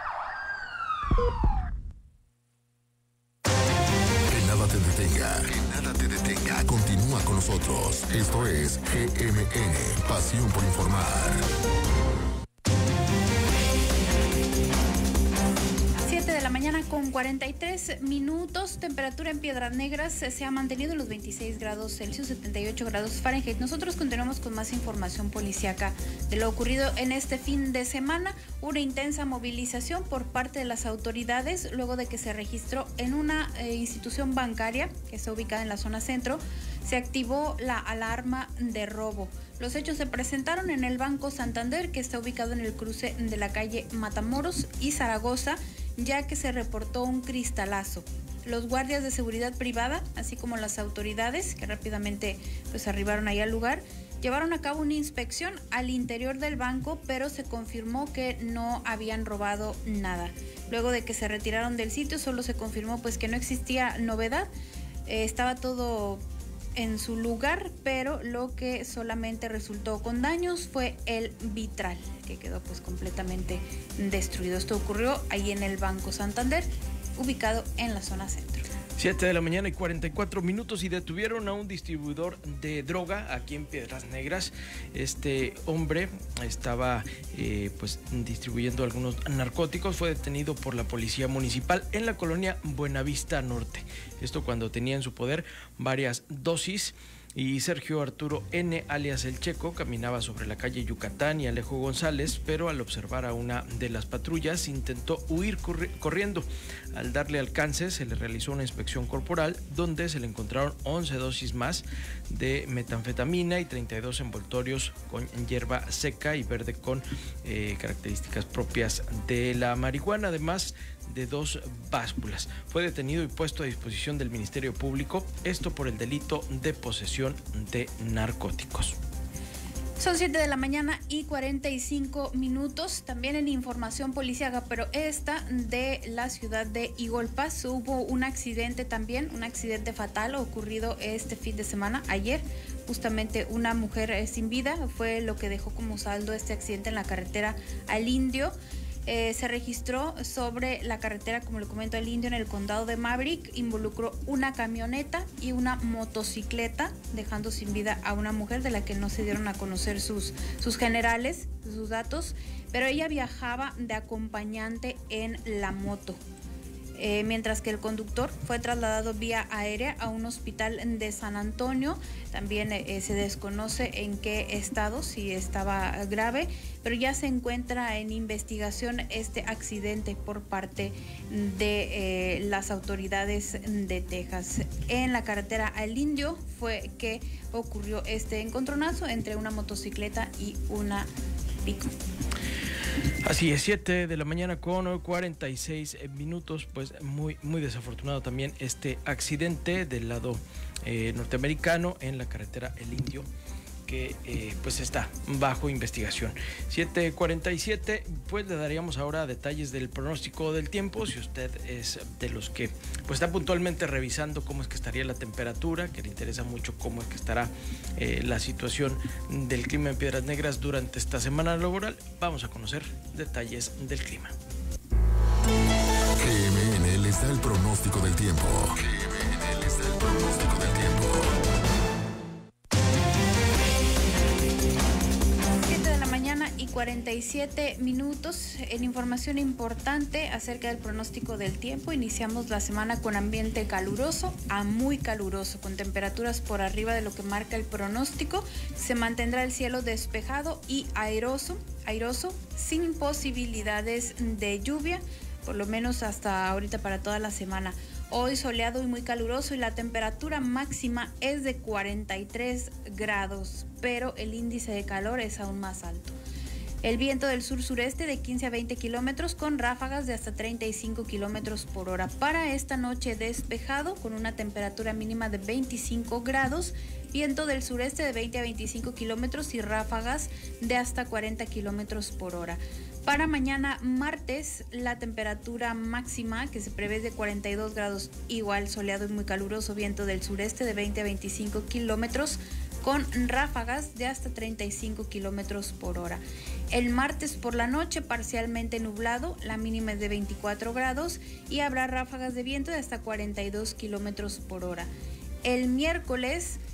Que nada te detenga. Que nada te detenga. Continúa con nosotros. Esto es GMN. Pasión por informar. 7 de la mañana con 7:43, temperatura en Piedras Negras se ha mantenido en los 26 grados Celsius, 78 grados Fahrenheit. Nosotros continuamos con más información policíaca de lo ocurrido en este fin de semana. Una intensa movilización por parte de las autoridades luego de que se registró en una institución bancaria que está ubicada en la zona centro. Se activó la alarma de robo. Los hechos se presentaron en el Banco Santander, que está ubicado en el cruce de la calle Matamoros y Zaragoza, ya que se reportó un cristalazo. Los guardias de seguridad privada, así como las autoridades que rápidamente arribaron ahí al lugar, llevaron a cabo una inspección al interior del banco, pero se confirmó que no habían robado nada. Luego de que se retiraron del sitio, solo se confirmó que no existía novedad. Estaba todo en su lugar, pero lo que solamente resultó con daños fue el vitral, que quedó completamente destruido. Esto ocurrió ahí en el Banco Santander, ubicado en la zona centro. 7:44 y detuvieron a un distribuidor de droga aquí en Piedras Negras. Este hombre estaba distribuyendo algunos narcóticos. Fue detenido por la policía municipal en la colonia Buenavista Norte. Esto cuando tenía en su poder varias dosis. Y Sergio Arturo N., alias El Checo, caminaba sobre la calle Yucatán y Alejo González, pero al observar a una de las patrullas intentó huir corriendo. Al darle alcance se le realizó una inspección corporal donde se le encontraron 11 dosis más de metanfetamina y 32 envoltorios con hierba seca y verde con características propias de la marihuana, además de 2 básculas. Fue detenido y puesto a disposición del Ministerio Público, esto por el delito de posesión de narcóticos. Son 7:45. También en información policíaca, pero esta de la ciudad de Igolpas, hubo un accidente fatal ocurrido este fin de semana, ayer. Justamente una mujer sin vida fue lo que dejó como saldo este accidente en la carretera al Indio. Se registró sobre la carretera, como le comento, al Indio en el condado de Maverick. Involucró una camioneta y una motocicleta, dejando sin vida a una mujer de la que no se dieron a conocer sus generales, sus datos, pero ella viajaba de acompañante en la moto. Mientras que el conductor fue trasladado vía aérea a un hospital de San Antonio. También se desconoce en qué estado, si estaba grave, pero ya se encuentra en investigación este accidente por parte de las autoridades de Texas. En la carretera al Indio fue que ocurrió este encontronazo entre una motocicleta y una pick-up. Así es, 7:46 a.m, muy desafortunado también este accidente del lado norteamericano en la carretera El Indio, que está bajo investigación. 7:47, le daríamos ahora detalles del pronóstico del tiempo. Si usted es de los que está puntualmente revisando cómo es que estaría la temperatura, que le interesa mucho cómo es que estará la situación del clima en Piedras Negras durante esta semana laboral, vamos a conocer detalles del clima. GMN les da el pronóstico del tiempo. 7:47 a.m. En información importante acerca del pronóstico del tiempo, iniciamos la semana con ambiente caluroso a muy caluroso, con temperaturas por arriba de lo que marca el pronóstico. Se mantendrá el cielo despejado y airoso, sin posibilidades de lluvia, por lo menos hasta ahorita para toda la semana. Hoy soleado y muy caluroso, y la temperatura máxima es de 43 grados, pero el índice de calor es aún más alto. El viento del sur-sureste de 15 a 20 kilómetros con ráfagas de hasta 35 kilómetros por hora. Para esta noche despejado con una temperatura mínima de 25 grados, viento del sureste de 20 a 25 kilómetros y ráfagas de hasta 40 kilómetros por hora. Para mañana martes, la temperatura máxima que se prevé es de 42 grados, igual soleado y muy caluroso, viento del sureste de 20 a 25 kilómetros con ráfagas de hasta 35 kilómetros por hora. El martes por la noche parcialmente nublado, la mínima es de 24 grados y habrá ráfagas de viento de hasta 42 kilómetros por hora. El miércoles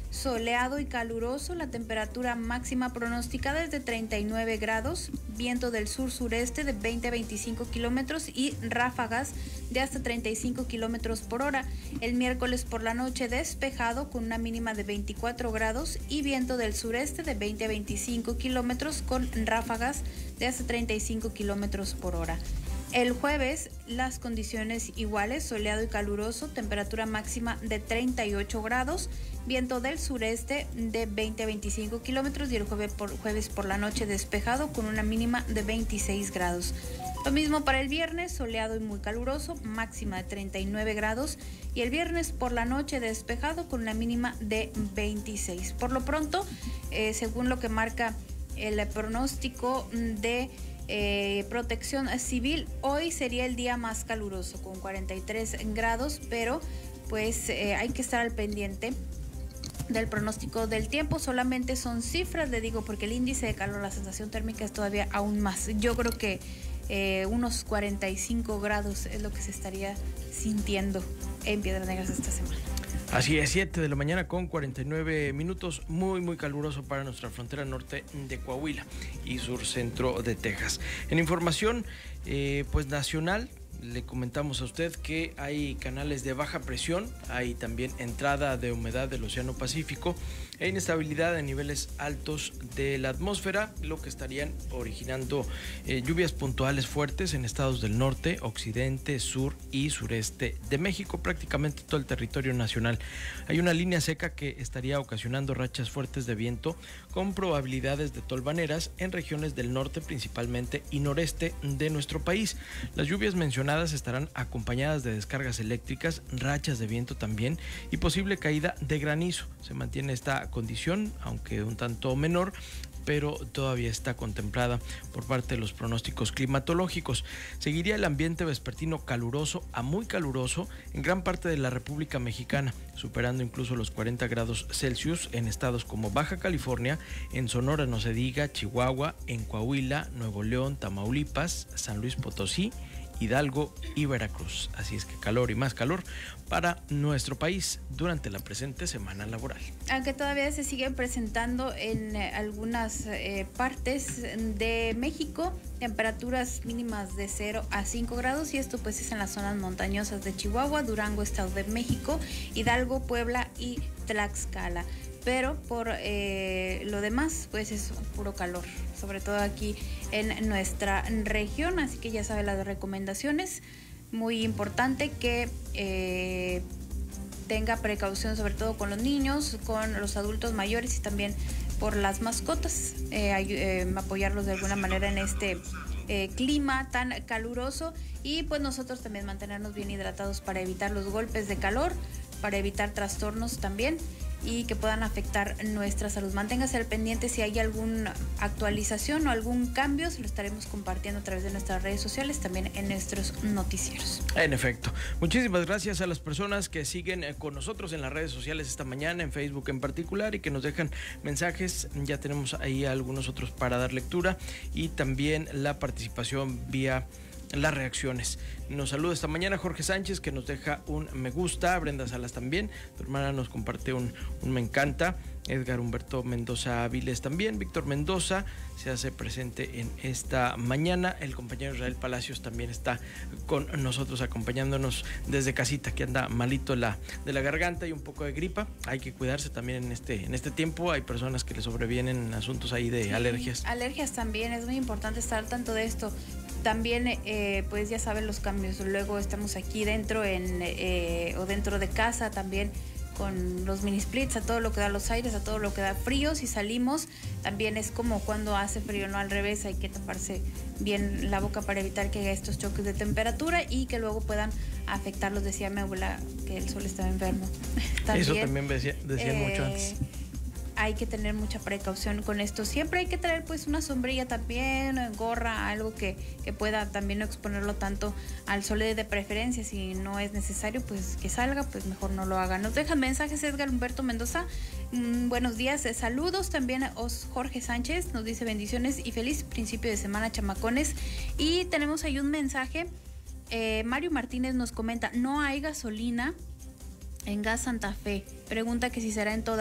soleado y caluroso, la temperatura máxima pronosticada es de 39 grados, viento del sur-sureste de 20 a 25 kilómetros y ráfagas de hasta 35 kilómetros por hora. El miércoles por la noche despejado con una mínima de 24 grados y viento del sureste de 20 a 25 kilómetros con ráfagas de hasta 35 kilómetros por hora. El jueves, las condiciones iguales, soleado y caluroso, temperatura máxima de 38 grados, viento del sureste de 20 a 25 kilómetros y el jueves por la noche despejado con una mínima de 26 grados. Lo mismo para el viernes, soleado y muy caluroso, máxima de 39 grados y el viernes por la noche despejado con una mínima de 26. Por lo pronto, según lo que marca el pronóstico de Protección Civil, hoy sería el día más caluroso con 43 grados, pero pues hay que estar al pendiente del pronóstico del tiempo. Solamente son cifras, le digo, porque el índice de calor, la sensación térmica es todavía aún más. Yo creo que unos 45 grados es lo que se estaría sintiendo en Piedras Negras esta semana. Así es, 7 de la mañana con 49 minutos, muy caluroso para nuestra frontera norte de Coahuila y sur centro de Texas. En información pues nacional, le comentamos a usted que hay canales de baja presión, hay también entrada de humedad del Océano Pacífico e inestabilidad a niveles altos de la atmósfera, lo que estarían originando lluvias puntuales fuertes en estados del norte, occidente, sur y sureste de México, prácticamente todo el territorio nacional. Hay una línea seca que estaría ocasionando rachas fuertes de viento con probabilidades de tolvaneras en regiones del norte principalmente y noreste de nuestro país. Las lluvias mencionadas estarán acompañadas de descargas eléctricas, rachas de viento también y posible caída de granizo. Se mantiene esta condición, aunque un tanto menor, pero todavía está contemplada por parte de los pronósticos climatológicos. Seguiría el ambiente vespertino caluroso a muy caluroso en gran parte de la República Mexicana, superando incluso los 40 grados Celsius en estados como Baja California, en Sonora no se diga, Chihuahua, en Coahuila, Nuevo León, Tamaulipas, San Luis Potosí, Hidalgo y Veracruz. Así es que calor y más calor para nuestro país durante la presente semana laboral. Aunque todavía se siguen presentando en algunas partes de México temperaturas mínimas de 0 a 5 grados y esto pues es en las zonas montañosas de Chihuahua, Durango, Estado de México, Hidalgo, Puebla y Tlaxcala. Pero por lo demás pues es puro calor, sobre todo aquí en nuestra región, así que ya sabe las recomendaciones. Muy importante que tenga precaución sobre todo con los niños, con los adultos mayores y también por las mascotas, apoyarlos de alguna manera en este clima tan caluroso y pues nosotros también mantenernos bien hidratados para evitar los golpes de calor, para evitar trastornos también y que puedan afectar nuestra salud. Manténgase al pendiente si hay alguna actualización o algún cambio, se lo estaremos compartiendo a través de nuestras redes sociales, también en nuestros noticieros. En efecto, muchísimas gracias a las personas que siguen con nosotros en las redes sociales esta mañana, en Facebook en particular, y que nos dejan mensajes. Ya tenemos ahí algunos otros para dar lectura y también la participación vía las reacciones. Nos saluda esta mañana Jorge Sánchez, que nos deja un me gusta, Brenda Salas también, tu hermana nos comparte un me encanta, Edgar Humberto Mendoza Aviles también, Víctor Mendoza se hace presente en esta mañana, el compañero Israel Palacios también está con nosotros acompañándonos desde casita, que anda malito de la garganta y un poco de gripa. Hay que cuidarse también en este tiempo, hay personas que le sobrevienen asuntos ahí de alergias. Alergias también, es muy importante estar al tanto de esto. También, pues ya saben los cambios. Luego estamos aquí dentro o dentro de casa también con los mini splits, a todo lo que da los aires, a todo lo que da frío. Si salimos, también es como cuando hace frío, no al revés. Hay que taparse bien la boca para evitar que haya estos choques de temperatura y que luego puedan afectarlos. Decía mi abuela que el sol estaba enfermo. También, eso también decían mucho antes. Hay que tener mucha precaución con esto. Siempre hay que traer pues una sombrilla también, gorra, algo que pueda también no exponerlo tanto al sol de preferencia. Si no es necesario pues que salga, pues mejor no lo haga. Nos dejan mensajes Edgar Humberto Mendoza. Buenos días, saludos también a Jorge Sánchez, nos dice bendiciones y feliz principio de semana, chamacones. Y tenemos ahí un mensaje, Mario Martínez nos comenta, no hay gasolina en Gas Santa Fe, pregunta que si será en todas.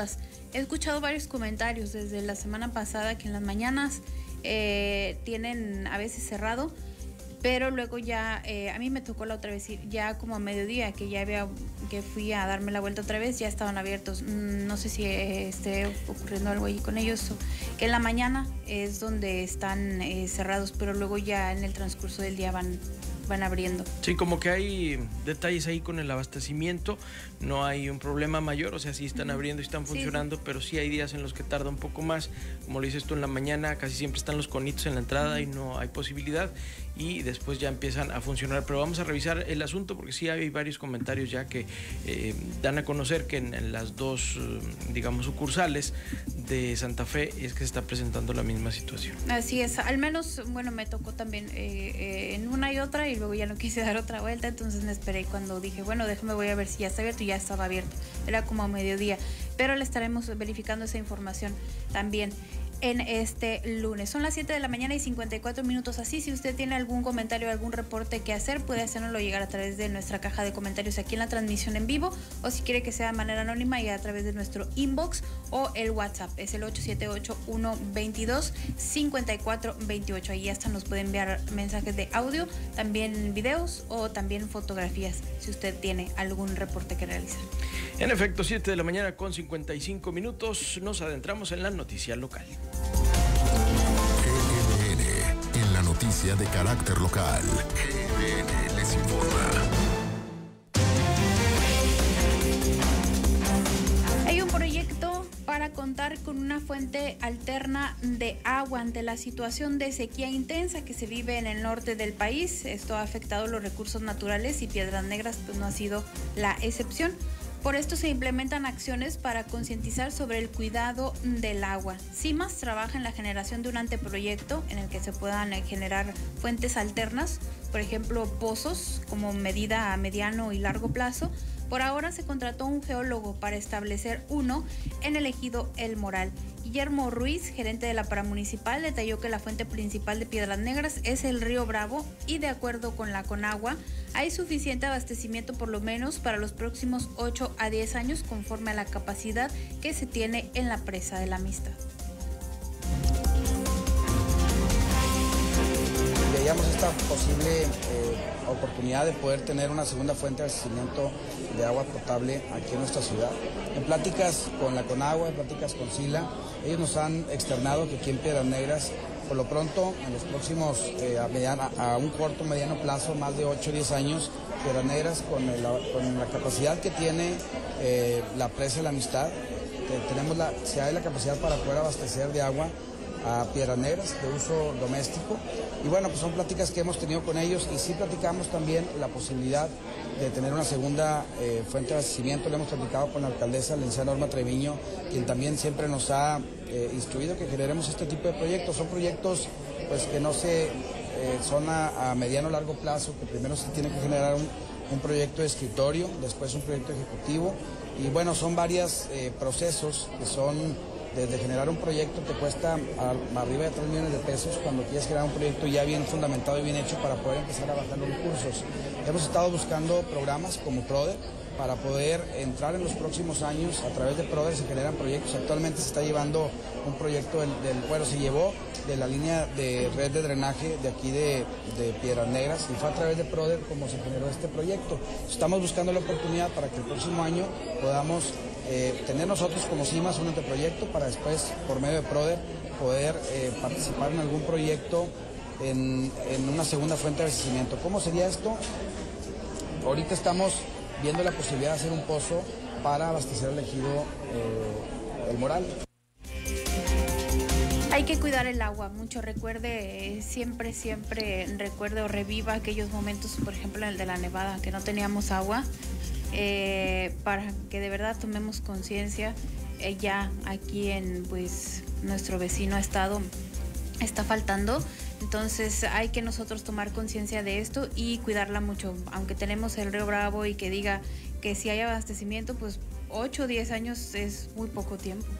He escuchado varios comentarios desde la semana pasada que en las mañanas tienen a veces cerrado, pero luego ya, a mí me tocó la otra vez ir, ya como a mediodía, que fui a darme la vuelta otra vez, ya estaban abiertos. No sé si esté ocurriendo algo ahí con ellos, que en la mañana es donde están cerrados, pero luego ya en el transcurso del día van abriendo. Sí, como que hay detalles ahí con el abastecimiento, no hay un problema mayor, o sea, sí están abriendo y están funcionando, sí. Pero sí hay días en los que tarda un poco más, como lo dices tú, en la mañana casi siempre están los conitos en la entrada y no hay posibilidad, y después ya empiezan a funcionar. Pero vamos a revisar el asunto porque sí hay varios comentarios ya que dan a conocer que en las dos, digamos, sucursales de Santa Fe es que se está presentando la misma situación. Así es, al menos, bueno, me tocó también en una y otra, y luego ya no quise dar otra vuelta, entonces me esperé. Cuando dije, bueno, déjame, voy a ver si ya está abierto, y ya estaba abierto, era como a mediodía, pero le estaremos verificando esa información también en este lunes. Son las 7 de la mañana y 54 minutos. Así, si usted tiene algún comentario, algún reporte que hacer, puede hacérnoslo llegar a través de nuestra caja de comentarios aquí en la transmisión en vivo, o si quiere que sea de manera anónima, y a través de nuestro inbox o el WhatsApp. Es el 878-122-5428. Ahí hasta nos puede enviar mensajes de audio, también videos o también fotografías, si usted tiene algún reporte que realizar. En efecto, 7 de la mañana con 55 minutos, nos adentramos en la noticia local. GMN, en la noticia de carácter local. GMN les informa. Hay un proyecto para contar con una fuente alterna de agua ante la situación de sequía intensa que se vive en el norte del país. Esto ha afectado los recursos naturales, y Piedras Negras pues no ha sido la excepción. Por esto se implementan acciones para concientizar sobre el cuidado del agua. CIMAS trabaja en la generación de un anteproyecto en el que se puedan generar fuentes alternas, por ejemplo, pozos como medida a mediano y largo plazo. Por ahora se contrató un geólogo para establecer uno en el ejido El Moral. Guillermo Ruiz, gerente de la paramunicipal, detalló que la fuente principal de Piedras Negras es el río Bravo, y de acuerdo con la Conagua, hay suficiente abastecimiento por lo menos para los próximos 8 a 10 años, conforme a la capacidad que se tiene en la presa de la Amistad. Veíamos esta posible oportunidad de poder tener una segunda fuente de abastecimiento de agua potable aquí en nuestra ciudad. En pláticas con la Conagua, en pláticas con Sila, ellos nos han externado que aquí en Piedras Negras, por lo pronto, en los próximos, a un corto, mediano plazo, más de 8 o 10 años, Piedras Negras, con la capacidad que tiene la presa de la Amistad, se hay la capacidad para poder abastecer de agua a Piedras Negras de uso doméstico. Y bueno, pues son pláticas que hemos tenido con ellos, y sí platicamos también la posibilidad de tener una segunda fuente de abastecimiento. Le hemos platicado con la alcaldesa, la licenciada Norma Treviño, quien también siempre nos ha instruido que generemos este tipo de proyectos. Son proyectos pues que no son a mediano o largo plazo, que primero se tiene que generar un proyecto de escritorio, después un proyecto ejecutivo, y bueno, son varios procesos que son. Desde generar un proyecto te cuesta arriba de 3 millones de pesos cuando quieres generar un proyecto ya bien fundamentado y bien hecho para poder empezar a bajar los recursos. Hemos estado buscando programas como PRODER para poder entrar en los próximos años. A través de PRODER se generan proyectos. Actualmente se está llevando un proyecto se llevó de la línea de red de drenaje de aquí de Piedras Negras, y fue a través de PRODER como se generó este proyecto. Estamos buscando la oportunidad para que el próximo año podamos tener nosotros como CIMAS un anteproyecto para después, por medio de PRODER, poder participar en algún proyecto en una segunda fuente de abastecimiento. ¿Cómo sería esto? Ahorita estamos viendo la posibilidad de hacer un pozo para abastecer el ejido El Moral. Hay que cuidar el agua mucho. Recuerde, siempre recuerde o reviva aquellos momentos, por ejemplo el de la nevada, que no teníamos agua. Para que de verdad tomemos conciencia. Ya aquí en pues nuestro vecino estado está faltando, entonces hay que nosotros tomar conciencia de esto y cuidarla mucho. Aunque tenemos el río Bravo y que diga que si hay abastecimiento, pues 8 o 10 años es muy poco tiempo.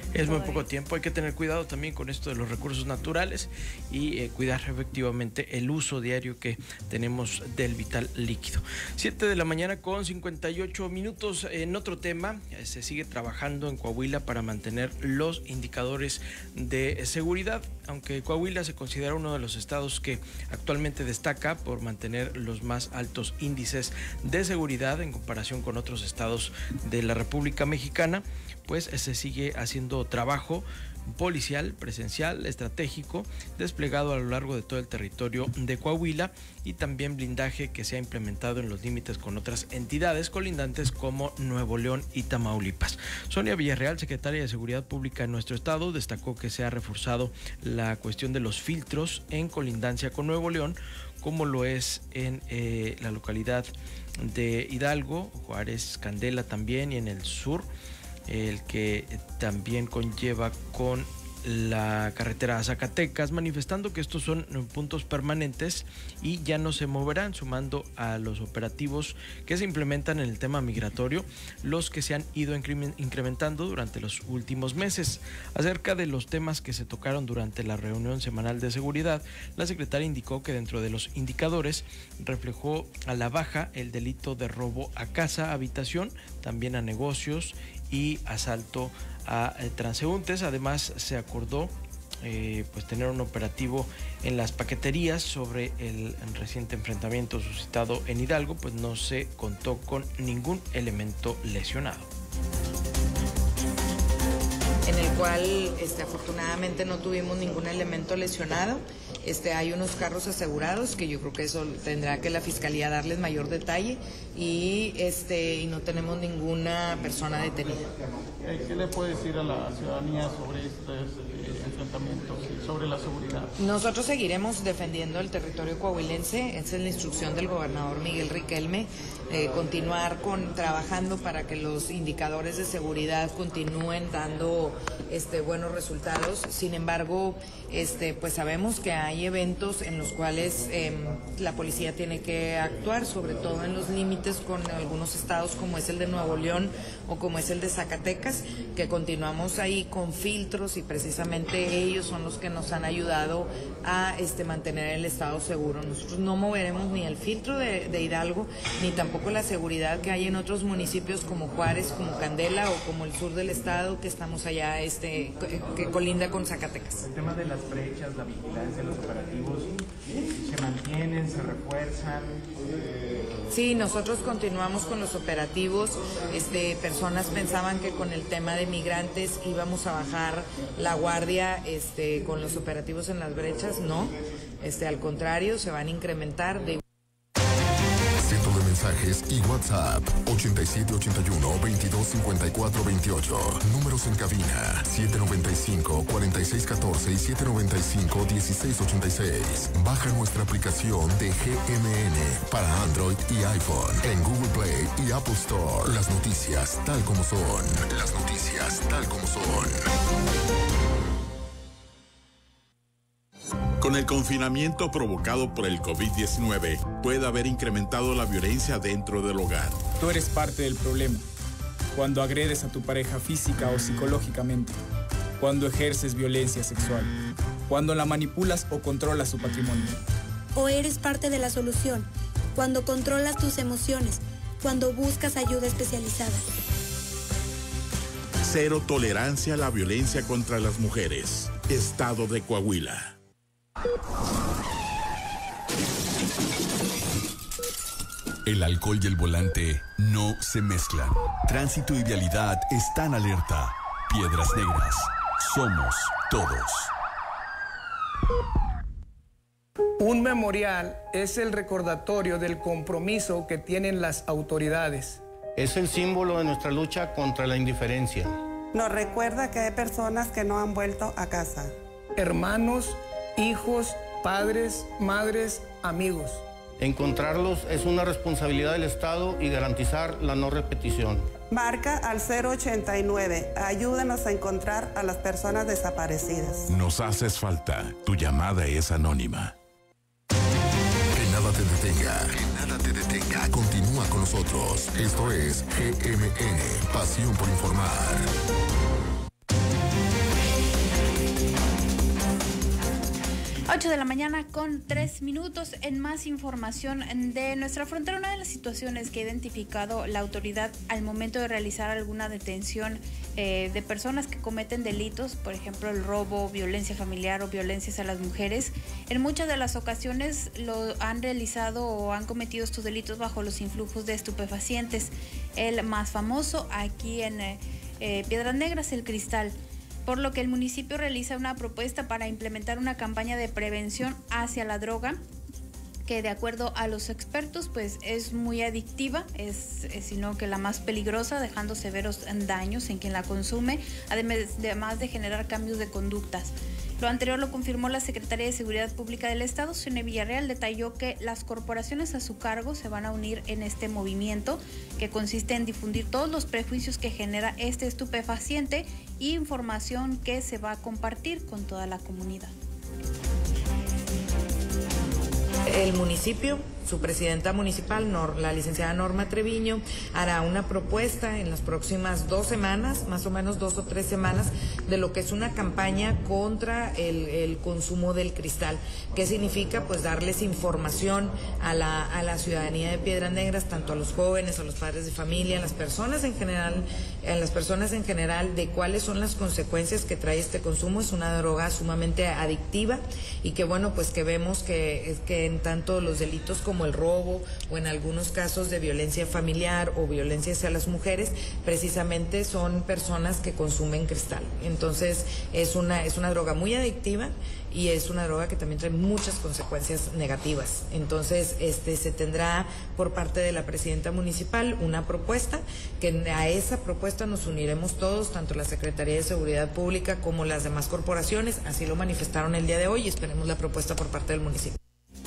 Es muy poco tiempo, hay que tener cuidado también con esto de los recursos naturales y cuidar efectivamente el uso diario que tenemos del vital líquido. 7 de la mañana con 58 minutos. En otro tema, se sigue trabajando en Coahuila para mantener los indicadores de seguridad, aunque Coahuila se considera uno de los estados que actualmente destaca por mantener los más altos índices de seguridad en comparación con otros estados de la República Mexicana, pues se sigue haciendo trabajo policial, presencial, estratégico, desplegado a lo largo de todo el territorio de Coahuila, y también blindaje que se ha implementado en los límites con otras entidades colindantes como Nuevo León y Tamaulipas. Sonia Villarreal, secretaria de Seguridad Pública en nuestro estado, destacó que se ha reforzado la cuestión de los filtros en colindancia con Nuevo León, como lo es en la localidad de Hidalgo, Juárez, Candela también, y en el sur, el que también conlleva con la carretera a Zacatecas, manifestando que estos son puntos permanentes y ya no se moverán, sumando a los operativos que se implementan en el tema migratorio, los que se han ido incrementando durante los últimos meses. Acerca de los temas que se tocaron durante la reunión semanal de seguridad, la secretaria indicó que dentro de los indicadores reflejó a la baja el delito de robo a casa, habitación, también a negocios y asalto a transeúntes. Además, se acordó pues tener un operativo en las paqueterías. Sobre el reciente enfrentamiento suscitado en Hidalgo, pues no se contó con ningún elemento lesionado. En el cual afortunadamente no tuvimos ningún elemento lesionado. Hay unos carros asegurados, que yo creo que eso tendrá que la Fiscalía darles mayor detalle, y no tenemos ninguna persona detenida. ¿Qué le puede decir a la ciudadanía sobre estos enfrentamientos y sobre la seguridad? Nosotros seguiremos defendiendo el territorio coahuilense. Esa es la instrucción del gobernador Miguel Riquelme, continuar trabajando para que los indicadores de seguridad continúen dando buenos resultados. Sin embargo, pues sabemos que hay eventos en los cuales la policía tiene que actuar, sobre todo en los límites con algunos estados como es el de Nuevo León o como es el de Zacatecas, que continuamos ahí con filtros, y precisamente ellos son los que nos han ayudado a mantener el estado seguro. Nosotros no moveremos ni el filtro de Hidalgo, ni tampoco la seguridad que hay en otros municipios como Juárez, como Candela o como el sur del estado, que estamos allá, que colinda con Zacatecas. El tema de las brechas, la vigilancia, los operativos, ¿se mantienen, se refuerzan? Sí, nosotros continuamos con los operativos. Personas pensaban que con el tema de migrantes íbamos a bajar la guardia con los operativos en las brechas. No, al contrario, se van a incrementar. Cientos de mensajes y WhatsApp 8781-225428. Números en cabina 795-4614 y 795-1686. Baja nuestra aplicación de GMN para Android y iPhone en Google Play y Apple Store. Las noticias tal como son. Las noticias tal como son. Con el confinamiento provocado por el COVID-19, puede haber incrementado la violencia dentro del hogar. Tú eres parte del problema. Cuando agredes a tu pareja física o psicológicamente, cuando ejerces violencia sexual, cuando la manipulas o controlas su patrimonio. O eres parte de la solución, cuando controlas tus emociones, cuando buscas ayuda especializada. Cero tolerancia a la violencia contra las mujeres. Estado de Coahuila. El alcohol y el volante no se mezclan. Tránsito y vialidad están alerta. Piedras Negras. Somos todos. Un memorial es el recordatorio del compromiso que tienen las autoridades. Es el símbolo de nuestra lucha contra la indiferencia. Nos recuerda que hay personas que no han vuelto a casa. Hermanos, hijos, padres, madres, amigos. Encontrarlos es una responsabilidad del Estado y garantizar la no repetición. Marca al 089. Ayúdanos a encontrar a las personas desaparecidas. Nos haces falta. Tu llamada es anónima. Que nada te detenga. Que nada te detenga. Continúa con nosotros. Esto es GMN. Pasión por informar. 8 de la mañana con 3 minutos. En más información de nuestra frontera, una de las situaciones que ha identificado la autoridad al momento de realizar alguna detención de personas que cometen delitos, por ejemplo el robo, violencia familiar o violencias a las mujeres, en muchas de las ocasiones lo han realizado o han cometido estos delitos bajo los influjos de estupefacientes. El más famoso aquí en Piedras Negras, el cristal, por lo que el municipio realiza una propuesta para implementar una campaña de prevención hacia la droga, que de acuerdo a los expertos pues es muy adictiva, sino que la más peligrosa, dejando severos daños en quien la consume, además de generar cambios de conductas. Lo anterior lo confirmó la Secretaría de Seguridad Pública del Estado. Sonia Villarreal detalló que las corporaciones a su cargo se van a unir en este movimiento, que consiste en difundir todos los prejuicios que genera este estupefaciente y información que se va a compartir con toda la comunidad. El municipio, su presidenta municipal, la licenciada Norma Treviño, hará una propuesta en las próximas 2 semanas, más o menos 2 o 3 semanas, de lo que es una campaña contra el consumo del cristal. ¿Qué significa? Pues darles información a la ciudadanía de Piedras Negras, tanto a los jóvenes, a los padres de familia, a las personas en general, de cuáles son las consecuencias que trae este consumo. Es una droga sumamente adictiva y que bueno, pues que vemos que en tanto los delitos como el robo o en algunos casos de violencia familiar o violencia hacia las mujeres, precisamente son personas que consumen cristal. Entonces es una droga muy adictiva y es una droga que también trae muchas consecuencias negativas. Entonces se tendrá por parte de la presidenta municipal una propuesta, que a esa propuesta nos uniremos todos, tanto la Secretaría de Seguridad Pública como las demás corporaciones. Así lo manifestaron el día de hoy y esperemos la propuesta por parte del municipio.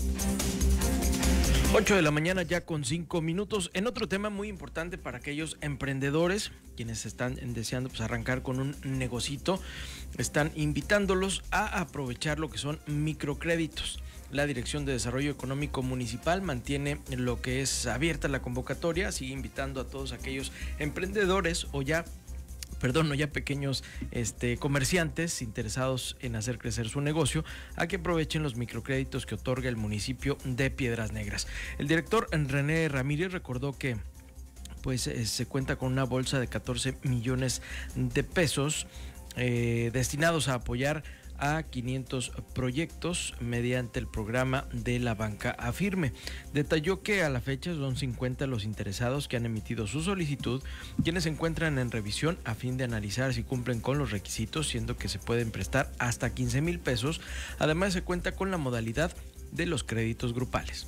8 de la mañana ya con 5 minutos. En otro tema muy importante para aquellos emprendedores, quienes están deseando pues arrancar con un negocito, están invitándolos a aprovechar lo que son microcréditos. La Dirección de Desarrollo Económico Municipal mantiene lo que es abierta la convocatoria, sigue invitando a todos aquellos emprendedores o ya pequeños comerciantes interesados en hacer crecer su negocio, a que aprovechen los microcréditos que otorga el municipio de Piedras Negras. El director René Ramírez recordó que pues se cuenta con una bolsa de 14 millones de pesos destinados a apoyar a 500 proyectos mediante el programa de la banca Afirme. Detalló que a la fecha son 50 los interesados que han emitido su solicitud, quienes se encuentran en revisión a fin de analizar si cumplen con los requisitos, siendo que se pueden prestar hasta 15,000 pesos. Además se cuenta con la modalidad de los créditos grupales.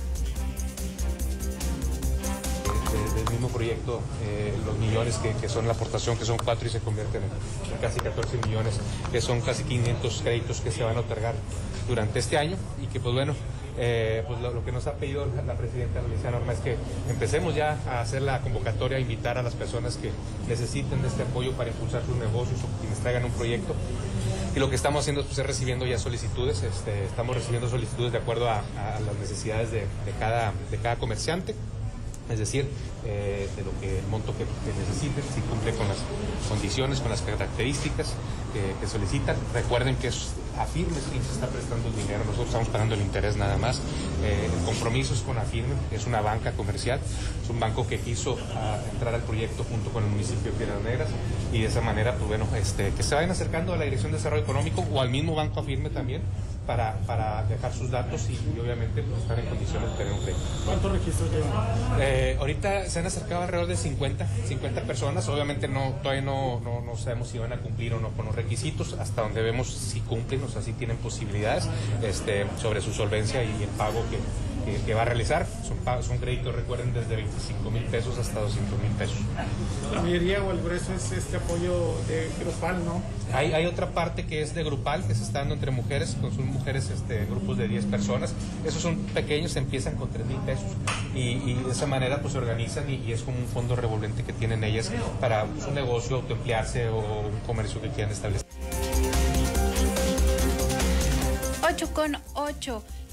Del mismo proyecto, los millones que son la aportación, que son 4 y se convierten en casi 14 millones, que son casi 500 créditos que se van a otorgar durante este año y que pues bueno, pues lo que nos ha pedido la presidenta Alicia Norma es que empecemos ya a hacer la convocatoria, a invitar a las personas que necesiten de este apoyo para impulsar sus negocios o quienes traigan un proyecto. Y lo que estamos haciendo pues, es recibiendo ya solicitudes, estamos recibiendo solicitudes de acuerdo a las necesidades de cada comerciante. Es decir, de lo que el monto que necesiten, si cumple con las condiciones, con las características que solicitan. Recuerden que es Afirme quien se está prestando el dinero, nosotros estamos pagando el interés nada más. El compromiso es con Afirme, es una banca comercial, es un banco que quiso entrar al proyecto junto con el municipio de Piedras Negras y de esa manera, pues bueno, que se vayan acercando a la Dirección de Desarrollo Económico o al mismo banco Afirme también, para dejar sus datos y obviamente pues, estar en condiciones de tener un crédito. ¿Cuántos registros llevan? Ahorita se han acercado alrededor de 50 personas, obviamente todavía no sabemos si van a cumplir o no con los requisitos, hasta donde vemos si cumplen, o sea, si tienen posibilidades sobre su solvencia y el pago que va a realizar. Son créditos, recuerden, desde 25,000 pesos hasta 200,000 pesos. La mayoría o el grueso es este apoyo de grupal, ¿no? Hay otra parte que es de grupal, que se está dando entre mujeres, son mujeres, grupos de 10 personas. Esos son pequeños, empiezan con 3,000 pesos y de esa manera pues se organizan y es como un fondo revolvente que tienen ellas para su negocio, autoemplearse o un comercio que quieran establecer. 8:08.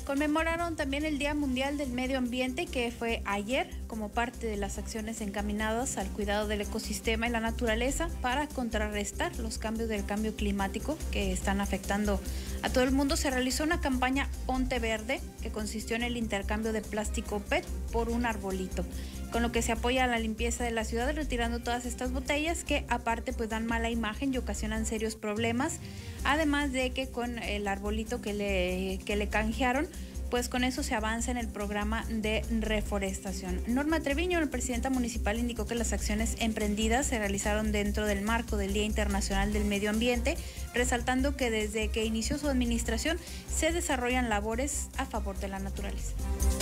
Conmemoraron también el Día Mundial del Medio Ambiente, que fue ayer, como parte de las acciones encaminadas al cuidado del ecosistema y la naturaleza para contrarrestar los cambios del cambio climático que están afectando a todo el mundo. Se realizó una campaña Ponte Verde, que consistió en el intercambio de plástico PET por un arbolito, con lo que se apoya a la limpieza de la ciudad, retirando todas estas botellas que aparte pues dan mala imagen y ocasionan serios problemas, además de que con el arbolito que le canjearon, pues con eso se avanza en el programa de reforestación. Norma Treviño, la presidenta municipal, indicó que las acciones emprendidas se realizaron dentro del marco del Día Internacional del Medio Ambiente, resaltando que desde que inició su administración se desarrollan labores a favor de la naturaleza.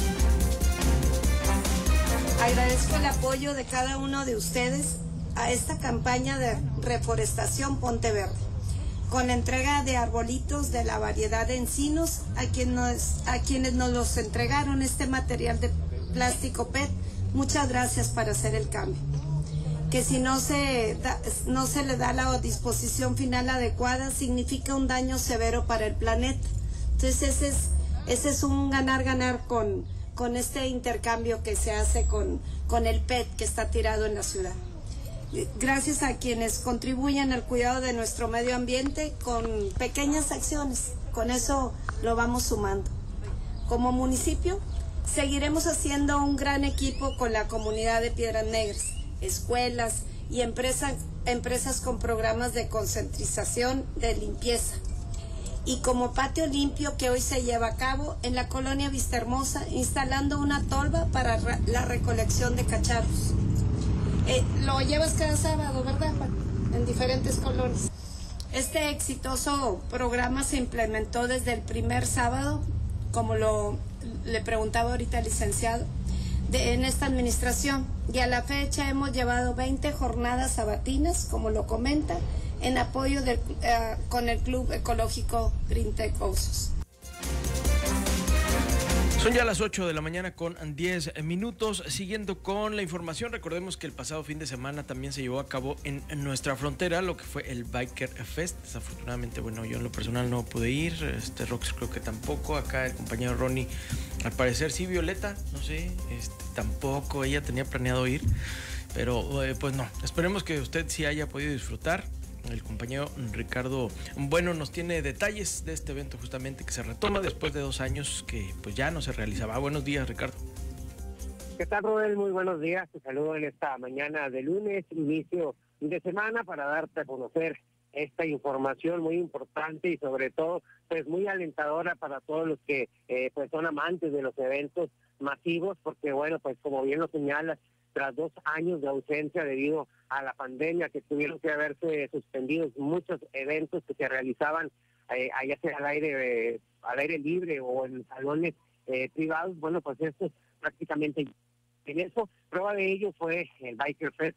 Agradezco el apoyo de cada uno de ustedes a esta campaña de reforestación Ponte Verde, con la entrega de arbolitos de la variedad de encinos a quienes nos los entregaron este material de plástico PET. Muchas gracias por hacer el cambio. Que si no se le da la disposición final adecuada, significa un daño severo para el planeta. Entonces ese es un ganar-ganar con este intercambio que se hace con el PET que está tirado en la ciudad. Gracias a quienes contribuyen al cuidado de nuestro medio ambiente con pequeñas acciones. Con eso lo vamos sumando. Como municipio, seguiremos haciendo un gran equipo con la comunidad de Piedras Negras, escuelas y empresas con programas de concientización de limpieza. Y como patio limpio que hoy se lleva a cabo en la colonia Vistahermosa, instalando una tolva para la recolección de cacharros. Lo llevas cada sábado, ¿verdad, Juan? En diferentes colonias. Este exitoso programa se implementó desde el primer sábado, como le preguntaba ahorita el licenciado, en esta administración. Y a la fecha hemos llevado 20 jornadas sabatinas, como lo comenta, en apoyo con el Club Ecológico GreenTech Osos. Son ya las 8 de la mañana con 10 minutos. Siguiendo con la información, recordemos que el pasado fin de semana también se llevó a cabo en nuestra frontera lo que fue el Biker Fest. Desafortunadamente, bueno, yo en lo personal no pude ir, Rox creo que tampoco, acá el compañero Ronnie, al parecer sí, Violeta, no sé, tampoco, ella tenía planeado ir, pero pues no, esperemos que usted sí haya podido disfrutar. El compañero Ricardo Bueno nos tiene detalles de este evento justamente que se retoma después de 2 años que pues ya no se realizaba. Buenos días, Ricardo. ¿Qué tal, Rodel? Muy buenos días. Te saludo en esta mañana de lunes, inicio de semana, para darte a conocer esta información muy importante y sobre todo pues muy alentadora para todos los que pues son amantes de los eventos masivos, porque bueno, pues como bien lo señalas, tras 2 años de ausencia debido a la pandemia, que tuvieron que haberse suspendidos muchos eventos que se realizaban allá sea al aire libre o en salones privados. Bueno, pues esto prácticamente en eso. Prueba de ello fue el Biker Fest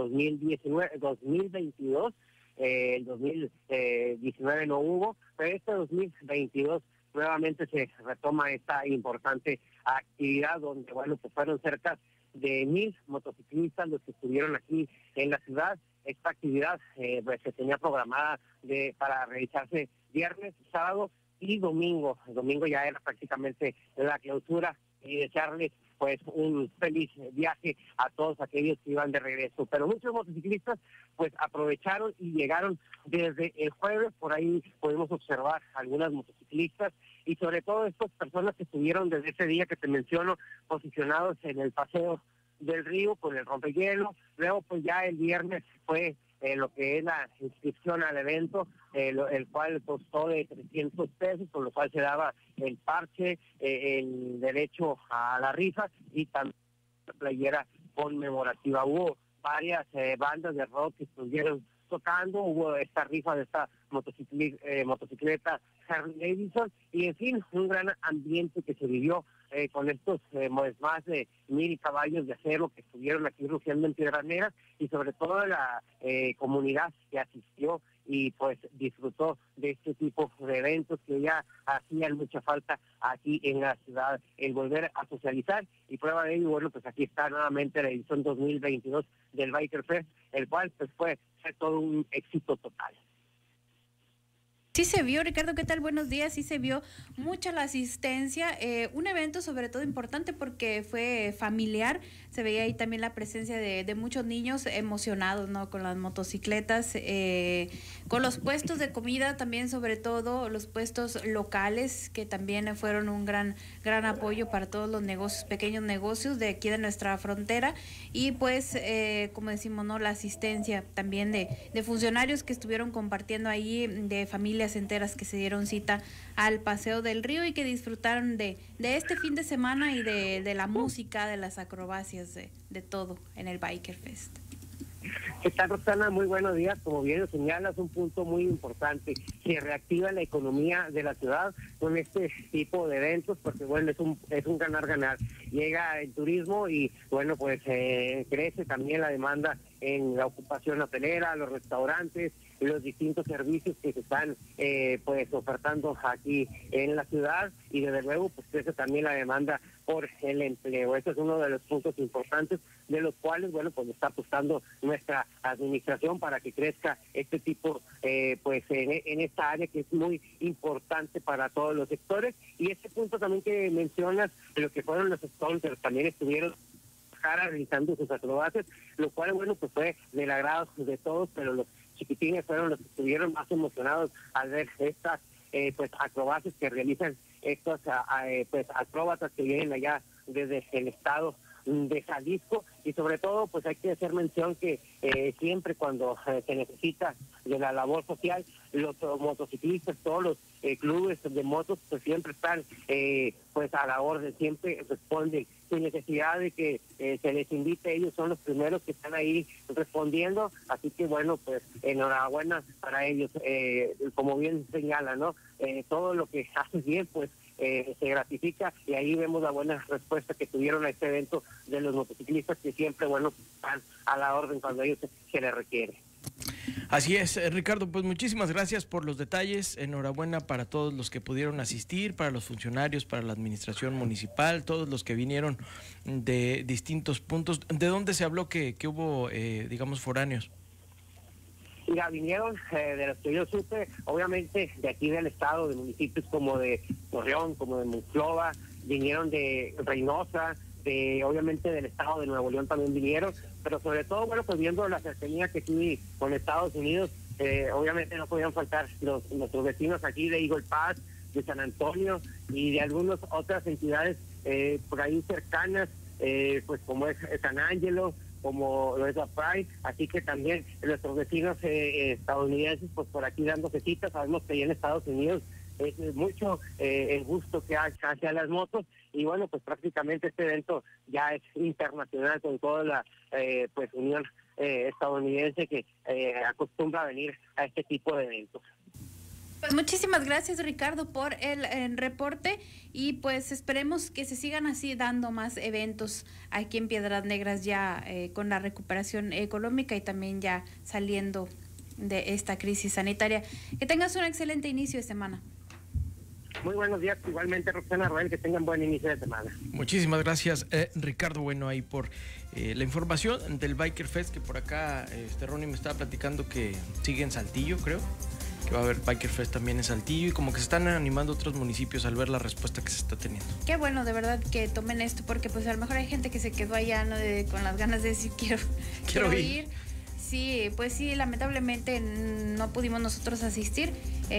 2022. El 2019 no hubo, pero este 2022 nuevamente se retoma esta importante actividad donde, bueno, pues fueron cerca de 1,000 motociclistas los que estuvieron aquí en la ciudad. Esta actividad pues se tenía programada para realizarse viernes, sábado y domingo. El domingo ya era prácticamente la clausura, y desearles pues un feliz viaje a todos aquellos que iban de regreso. Pero muchos motociclistas pues aprovecharon y llegaron desde el jueves. Por ahí podemos observar algunas motociclistas y sobre todo estas personas que estuvieron desde ese día que te menciono posicionados en el paseo del río con el rompehielo. Luego pues ya el viernes fue lo que es la inscripción al evento, el cual costó de 300 pesos, con lo cual se daba el parche, el derecho a la rifa y también la playera conmemorativa. Hubo varias bandas de rock que estuvieron tocando, hubo esta rifa de esta motocicleta Harley Davidson y en fin, un gran ambiente que se vivió con estos más de 1,000 caballos de acero que estuvieron aquí rugiendo en Piedras Negras y sobre todo la comunidad que asistió y pues disfrutó de este tipo de eventos que ya hacían mucha falta aquí en la ciudad, el volver a socializar. Y prueba de ello, bueno, pues aquí está nuevamente la edición 2022 del Biker Fest, el cual pues fue todo un éxito total. Sí se vio, Ricardo, ¿qué tal? Buenos días. Sí se vio mucha la asistencia, un evento sobre todo importante porque fue familiar, se veía ahí también la presencia de muchos niños emocionados, ¿no? Con las motocicletas, con los puestos de comida también, sobre todo los puestos locales, que también fueron un gran apoyo para todos los negocios, pequeños negocios de aquí de nuestra frontera, y pues, como decimos, ¿no? La asistencia también de funcionarios que estuvieron compartiendo ahí, de familias enteras que se dieron cita al Paseo del Río y que disfrutaron de este fin de semana y de la música, de las acrobacias, de todo en el Biker Fest. ¿Qué tal, Roxana? Muy buenos días. Como bien lo señalas, un punto muy importante. Se reactiva la economía de la ciudad con este tipo de eventos, porque bueno, es un ganar-ganar. Llega el turismo y bueno, pues crece también la demanda en la ocupación hotelera, los restaurantes, los distintos servicios que se están pues ofertando aquí en la ciudad, y desde luego pues crece también la demanda por el empleo. Este es uno de los puntos importantes de los cuales, bueno, pues está apostando nuestra administración para que crezca este tipo, pues en esta área que es muy importante para todos los sectores. Y este punto también que mencionas, de lo que fueron los sponsors, también estuvieron realizando sus acrobacias, lo cual, bueno, pues fue del agrado de todos, pero los chiquitines fueron los que estuvieron más emocionados al ver estas pues acrobacias que realizan estos pues acróbatas que vienen allá desde el estado de Jalisco. Y sobre todo pues hay que hacer mención que siempre cuando se necesita de la labor social, los motociclistas, todos los clubes de motos pues siempre están pues a la orden, siempre responden sin necesidad de que se les invite. Ellos son los primeros que están ahí respondiendo, así que bueno, pues enhorabuena para ellos. Como bien señala, ¿no? Todo lo que haces bien pues se gratifica, y ahí vemos la buena respuesta que tuvieron a este evento de los motociclistas, que siempre, bueno, están a la orden cuando a ellos se les requiere. Así es, Ricardo, pues muchísimas gracias por los detalles. Enhorabuena para todos los que pudieron asistir, para los funcionarios, para la administración municipal, todos los que vinieron de distintos puntos. ¿De dónde se habló que hubo, digamos, foráneos? Mira, vinieron de los que yo supe, obviamente de aquí del estado, de municipios como de Torreón, como de Monclova, vinieron de Reynosa, obviamente del estado de Nuevo León también vinieron, pero sobre todo, bueno, pues viendo la cercanía que tiene con Estados Unidos, obviamente no podían faltar nuestros vecinos aquí de Eagle Pass, de San Antonio y de algunas otras entidades por ahí cercanas, pues como es San Ángelo, como lo es la Pride, así que también nuestros vecinos estadounidenses pues por aquí dándose citas. Sabemos que ahí en Estados Unidos es mucho el gusto que hay hacia las motos, y bueno, pues prácticamente este evento ya es internacional con toda la pues unión estadounidense que acostumbra a venir a este tipo de eventos. Pues muchísimas gracias, Ricardo, por el reporte, y pues esperemos que se sigan así dando más eventos aquí en Piedras Negras, ya con la recuperación económica y también ya saliendo de esta crisis sanitaria. Que tengas un excelente inicio de semana. Muy buenos días, igualmente, Roxana, Rael, que tengan buen inicio de semana. Muchísimas gracias, Ricardo, bueno, ahí por la información del Biker Fest, que por acá Ronnie me estaba platicando que sigue en Saltillo, creo. Que va a haber Biker Fest también en Saltillo, y como que se están animando otros municipios al ver la respuesta que se está teniendo. Qué bueno, de verdad, que tomen esto, porque pues a lo mejor hay gente que se quedó allá, ¿no? Con las ganas de decir quiero ir. Sí, pues sí, lamentablemente no pudimos nosotros asistir.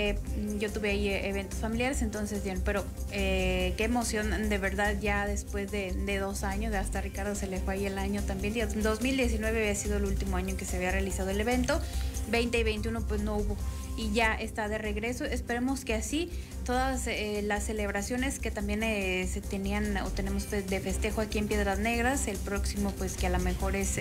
Yo tuve ahí eventos familiares, entonces bien, pero qué emoción, de verdad, ya después de 2 años, hasta Ricardo se le fue ahí el año también. 2019 había sido el último año en que se había realizado el evento, 20 y 21 pues no hubo, y ya está de regreso. Esperemos que así todas las celebraciones que también se tenían o tenemos de festejo aquí en Piedras Negras, el próximo pues que a lo mejor es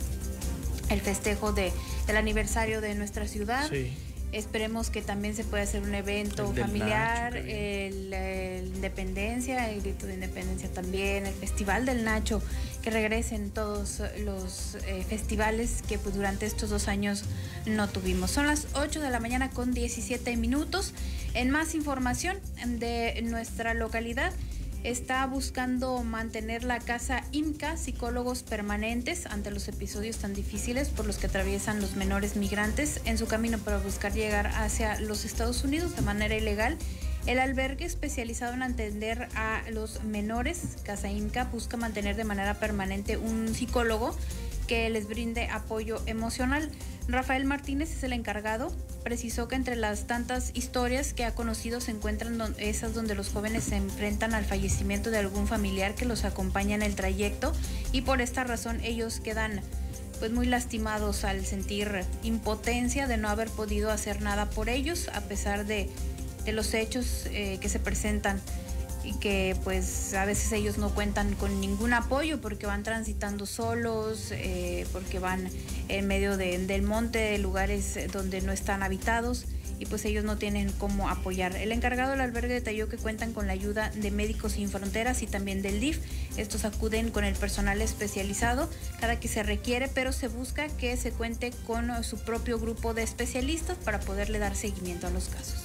el festejo del aniversario de nuestra ciudad. Sí. Esperemos que también se pueda hacer un evento familiar, la Independencia, el grito de Independencia también, el Festival del Nacho, que regresen todos los festivales que pues, durante estos 2 años no tuvimos. Son las 8 de la mañana con 17 minutos. En más información de nuestra localidad, está buscando mantener la casa IMCA, psicólogos permanentes, ante los episodios tan difíciles por los que atraviesan los menores migrantes en su camino para buscar llegar hacia los Estados Unidos de manera ilegal. El albergue especializado en atender a los menores, Casa IMCA, busca mantener de manera permanente un psicólogo que les brinde apoyo emocional. Rafael Martínez es el encargado. Precisó que entre las tantas historias que ha conocido se encuentran esas donde los jóvenes se enfrentan al fallecimiento de algún familiar que los acompaña en el trayecto, y por esta razón ellos quedan pues muy lastimados al sentir impotencia de no haber podido hacer nada por ellos, a pesar de los hechos que se presentan, y que pues a veces ellos no cuentan con ningún apoyo porque van transitando solos, porque van en medio del monte, de lugares donde no están habitados, y pues ellos no tienen cómo apoyar. El encargado del albergue detalló que cuentan con la ayuda de Médicos Sin Fronteras y también del DIF. Estos acuden con el personal especializado cada que se requiere, pero se busca que se cuente con su propio grupo de especialistas para poderle dar seguimiento a los casos.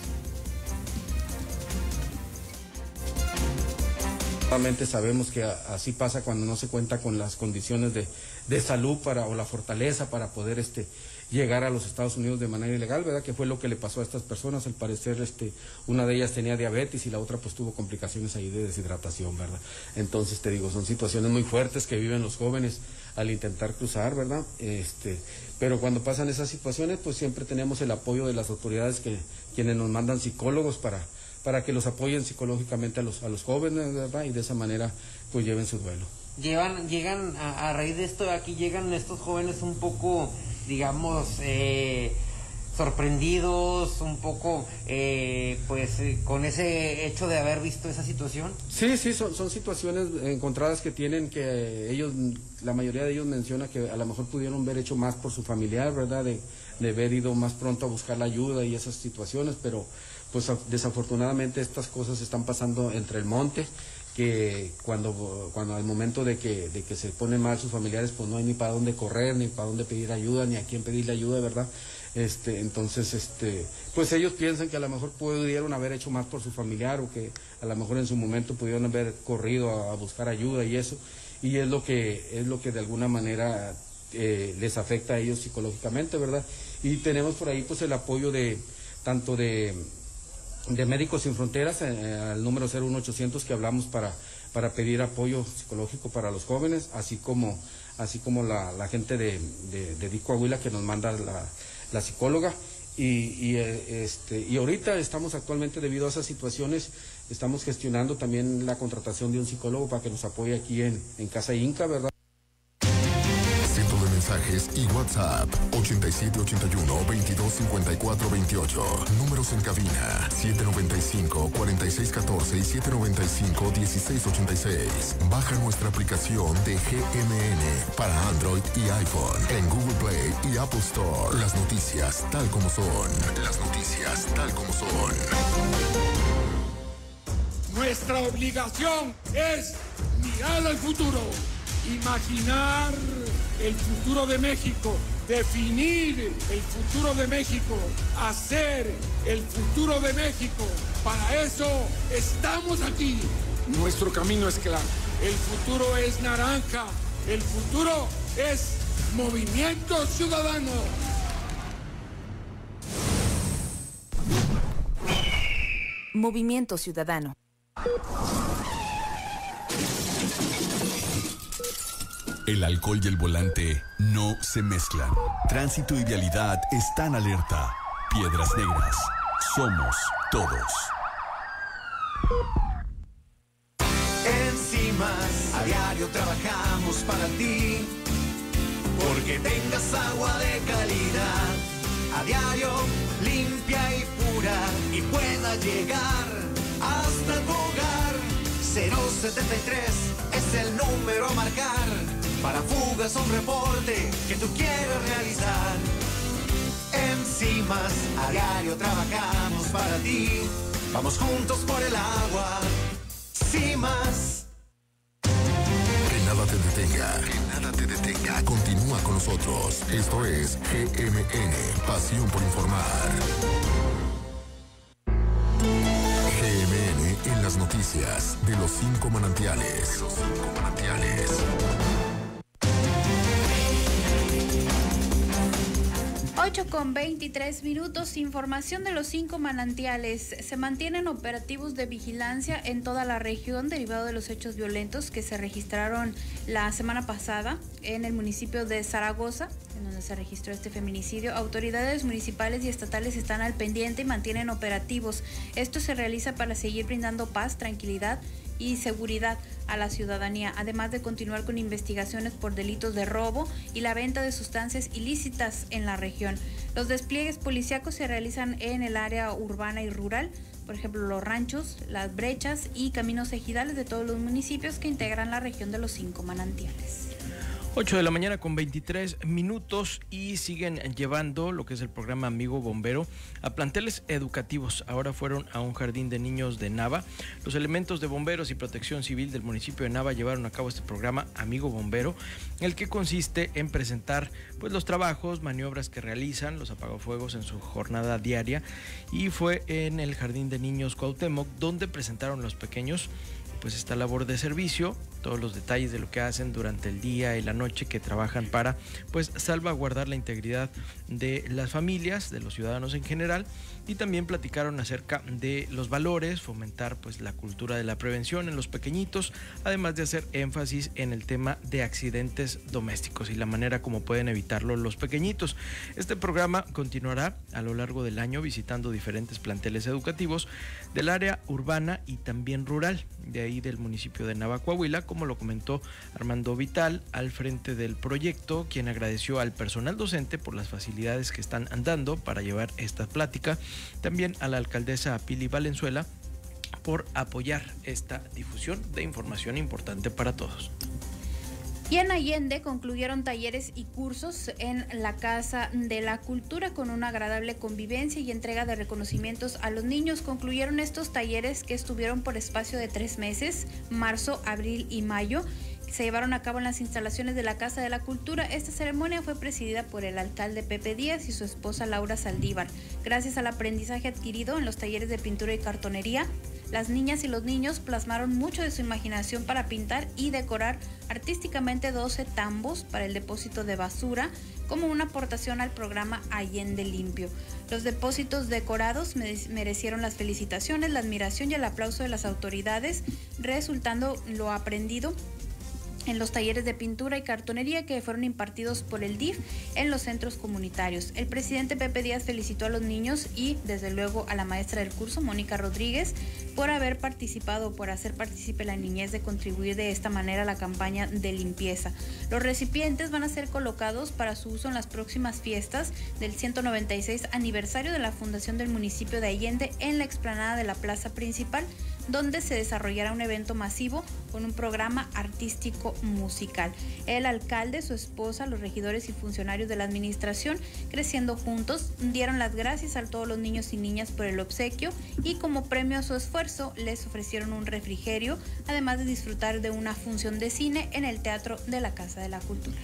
Sabemos que así pasa cuando no se cuenta con las condiciones de salud o la fortaleza para poder llegar a los Estados Unidos de manera ilegal, ¿verdad? Que fue lo que le pasó a estas personas. Al parecer una de ellas tenía diabetes y la otra pues tuvo complicaciones ahí de deshidratación, ¿verdad? Entonces te digo, son situaciones muy fuertes que viven los jóvenes al intentar cruzar, ¿verdad? Pero cuando pasan esas situaciones pues siempre tenemos el apoyo de las autoridades, quienes nos mandan psicólogos para que los apoyen psicológicamente a los jóvenes, ¿verdad? Y de esa manera pues lleven su duelo. Llegan a raíz de esto, aquí llegan estos jóvenes un poco, digamos, sorprendidos, un poco con ese hecho de haber visto esa situación. Sí, son situaciones encontradas que tienen, que ellos, la mayoría de ellos menciona que a lo mejor pudieron haber hecho más por su familiar, ¿verdad? De haber ido más pronto a buscar la ayuda y esas situaciones, pero pues desafortunadamente estas cosas están pasando entre el monte, que cuando al momento de que se ponen mal sus familiares, pues no hay ni para dónde correr, ni para dónde pedir ayuda, ni a quién pedirle ayuda, ¿verdad? Entonces, pues ellos piensan que a lo mejor pudieron haber hecho más por su familiar, o que a lo mejor en su momento pudieron haber corrido a buscar ayuda y eso, y es lo que de alguna manera les afecta a ellos psicológicamente, ¿verdad? Y tenemos por ahí pues el apoyo tanto de Médicos Sin Fronteras, al número 01800 que hablamos para pedir apoyo psicológico para los jóvenes, así como la gente de DIF Coahuila, que nos manda la psicóloga, y ahorita estamos actualmente, debido a esas situaciones, estamos gestionando también la contratación de un psicólogo para que nos apoye aquí en Casa IMCA, ¿verdad? Mensajes y WhatsApp 8781-225428. Números en cabina 795-4614 y 795-1686. Baja nuestra aplicación de GMN para Android y iPhone en Google Play y Apple Store. Las noticias tal como son. Las noticias tal como son. Nuestra obligación es mirar al futuro, imaginar el futuro de México, definir el futuro de México, hacer el futuro de México. Para eso estamos aquí. Nuestro camino es claro. El futuro es naranja. El futuro es Movimiento Ciudadano. Movimiento Ciudadano. El alcohol y el volante no se mezclan. Tránsito y vialidad están alerta. Piedras Negras. Somos todos. En CIMAS a diario trabajamos para ti, porque tengas agua de calidad, a diario limpia y pura, y pueda llegar hasta tu hogar. 073 es el número a marcar, para fugas o un reporte que tú quieras realizar. En CIMAS a diario trabajamos para ti, vamos juntos por el agua. CIMAS. Que nada te detenga, que nada te detenga. Continúa con nosotros. Esto es GMN, pasión por informar. GMN en las noticias. noticias de los 5 manantiales. 8:23, información de los 5 manantiales. Se mantienen operativos de vigilancia en toda la región derivado de los hechos violentos que se registraron la semana pasada en el municipio de Zaragoza, en donde se registró este feminicidio. Autoridades municipales y estatales están al pendiente y mantienen operativos. Esto se realiza para seguir brindando paz, tranquilidad y seguridad a la ciudadanía, además de continuar con investigaciones por delitos de robo y la venta de sustancias ilícitas en la región. Los despliegues policíacos se realizan en el área urbana y rural, por ejemplo, los ranchos, las brechas y caminos ejidales de todos los municipios que integran la región de los 5 manantiales. 8:23 a.m. y siguen llevando lo que es el programa Amigo Bombero a planteles educativos. Ahora fueron a un jardín de niños de Nava. Los elementos de bomberos y protección civil del municipio de Nava llevaron a cabo este programa Amigo Bombero, el que consiste en presentar pues los trabajos, maniobras que realizan los apagafuegos en su jornada diaria, y fue en el jardín de niños Cuauhtémoc donde presentaron los pequeños pues esta labor de servicio, todos los detalles de lo que hacen durante el día y la noche, que trabajan para pues salvaguardar la integridad de las familias, de los ciudadanos en general, y también platicaron acerca de los valores, fomentar pues la cultura de la prevención en los pequeñitos, además de hacer énfasis en el tema de accidentes domésticos y la manera como pueden evitarlo los pequeñitos. Este programa continuará a lo largo del año visitando diferentes planteles educativos del área urbana y también rural, de ahí del municipio de Nava, Coahuila, como lo comentó Armando Vital al frente del proyecto, quien agradeció al personal docente por las facilidades que están dando para llevar esta plática, también a la alcaldesa Pili Valenzuela por apoyar esta difusión de información importante para todos. Y en Allende concluyeron talleres y cursos en la Casa de la Cultura con una agradable convivencia y entrega de reconocimientos a los niños. Concluyeron estos talleres que estuvieron por espacio de 3 meses, marzo, abril y mayo. Se llevaron a cabo en las instalaciones de la Casa de la Cultura. Esta ceremonia fue presidida por el alcalde Pepe Díaz y su esposa Laura Saldívar. Gracias al aprendizaje adquirido en los talleres de pintura y cartonería, las niñas y los niños plasmaron mucho de su imaginación para pintar y decorar artísticamente 12 tambos para el depósito de basura como una aportación al programa Allende Limpio. Los depósitos decorados merecieron las felicitaciones, la admiración y el aplauso de las autoridades, resultando lo aprendido en los talleres de pintura y cartonería que fueron impartidos por el DIF en los centros comunitarios. El presidente Pepe Díaz felicitó a los niños y, desde luego, a la maestra del curso, Mónica Rodríguez, por haber participado, por hacer partícipe la niñez de contribuir de esta manera a la campaña de limpieza. Los recipientes van a ser colocados para su uso en las próximas fiestas del 196 aniversario de la fundación del municipio de Allende en la explanada de la plaza principal, donde se desarrollará un evento masivo con un programa artístico musical. El alcalde, su esposa, los regidores y funcionarios de la administración, Creciendo Juntos, dieron las gracias a todos los niños y niñas por el obsequio y como premio a su esfuerzo les ofrecieron un refrigerio, además de disfrutar de una función de cine en el Teatro de la Casa de la Cultura.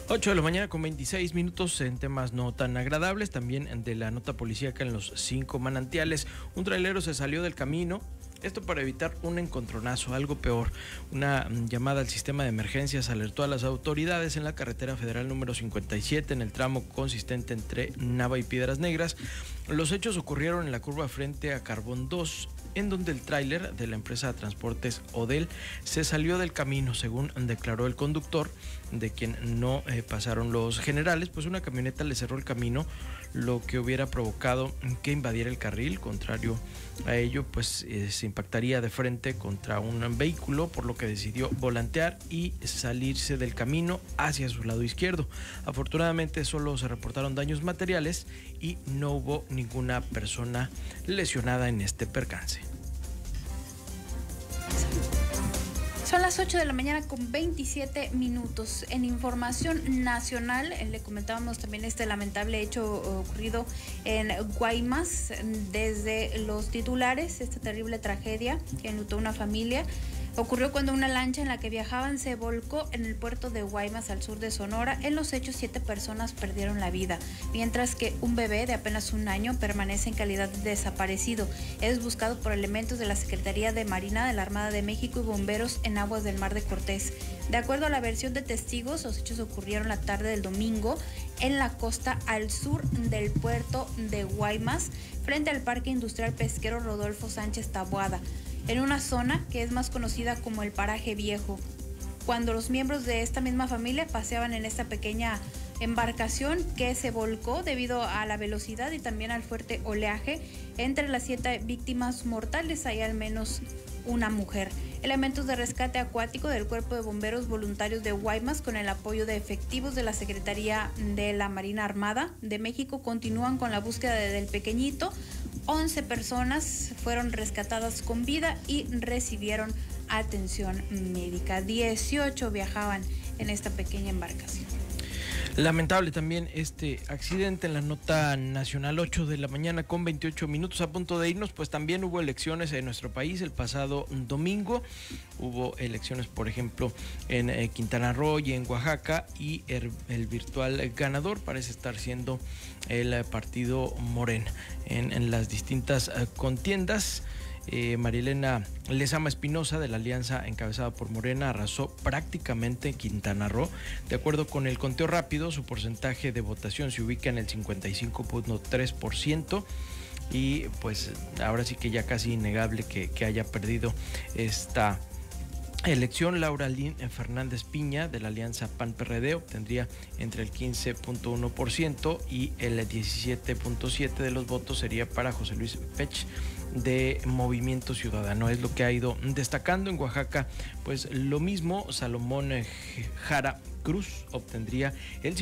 8:26 a.m. en temas no tan agradables, también de la nota policíaca en los 5 manantiales. Un trailero se salió del camino. Esto para evitar un encontronazo, algo peor. Una llamada al sistema de emergencias alertó a las autoridades en la carretera federal número 57 en el tramo consistente entre Nava y Piedras Negras. Los hechos ocurrieron en la curva frente a Carbón 2, en donde el tráiler de la empresa de transportes Odel se salió del camino, según declaró el conductor, de quien no pasaron los generales, pues una camioneta le cerró el camino, lo que hubiera provocado que invadiera el carril. Contrario a ello, pues se impactaría de frente contra un vehículo, por lo que decidió volantear y salirse del camino hacia su lado izquierdo. Afortunadamente solo se reportaron daños materiales y no hubo ninguna persona lesionada en este percance. Son las 8 de la mañana con 27 minutos. En información nacional, le comentábamos también este lamentable hecho ocurrido en Guaymas. Desde los titulares, esta terrible tragedia que enlutó una familia, Ocurrió cuando una lancha en la que viajaban se volcó en el puerto de Guaymas, al sur de Sonora. En los hechos, 7 personas perdieron la vida, mientras que un bebé de apenas 1 año permanece en calidad de desaparecido. Es buscado por elementos de la Secretaría de Marina de la Armada de México y bomberos en aguas del Mar de Cortés. De acuerdo a la versión de testigos, los hechos ocurrieron la tarde del domingo en la costa al sur del puerto de Guaymas, frente al Parque Industrial Pesquero Rodolfo Sánchez Taboada, en una zona que es más conocida como el Paraje Viejo. Cuando los miembros de esta misma familia paseaban en esta pequeña embarcación que se volcó debido a la velocidad y también al fuerte oleaje, entre las 7 víctimas mortales hay al menos una mujer. Elementos de rescate acuático del Cuerpo de Bomberos Voluntarios de Guaymas, con el apoyo de efectivos de la Secretaría de la Marina Armada de México, continúan con la búsqueda del pequeñito. 11 personas fueron rescatadas con vida y recibieron atención médica. 18 viajaban en esta pequeña embarcación. Lamentable también este accidente en la nota nacional, 8 de la mañana con 28 minutos, a punto de irnos. Pues también hubo elecciones en nuestro país el pasado domingo. Hubo elecciones, por ejemplo, en Quintana Roo y en Oaxaca, y el virtual ganador parece estar siendo el partido Morena en las distintas contiendas. Marilena Lezama Espinosa, de la alianza encabezada por Morena, arrasó prácticamente Quintana Roo. De acuerdo con el conteo rápido, su porcentaje de votación se ubica en el 55.3%, y pues ahora sí que ya casi innegable que haya perdido esta elección. Laura Lynn Fernández Piña, de la alianza PAN-PRD, obtendría entre el 15.1% y el 17.7% de los votos sería para José Luis Pech, de Movimiento Ciudadano. Es lo que ha ido destacando. En Oaxaca, pues lo mismo. Salomón Jara Cruz obtendría el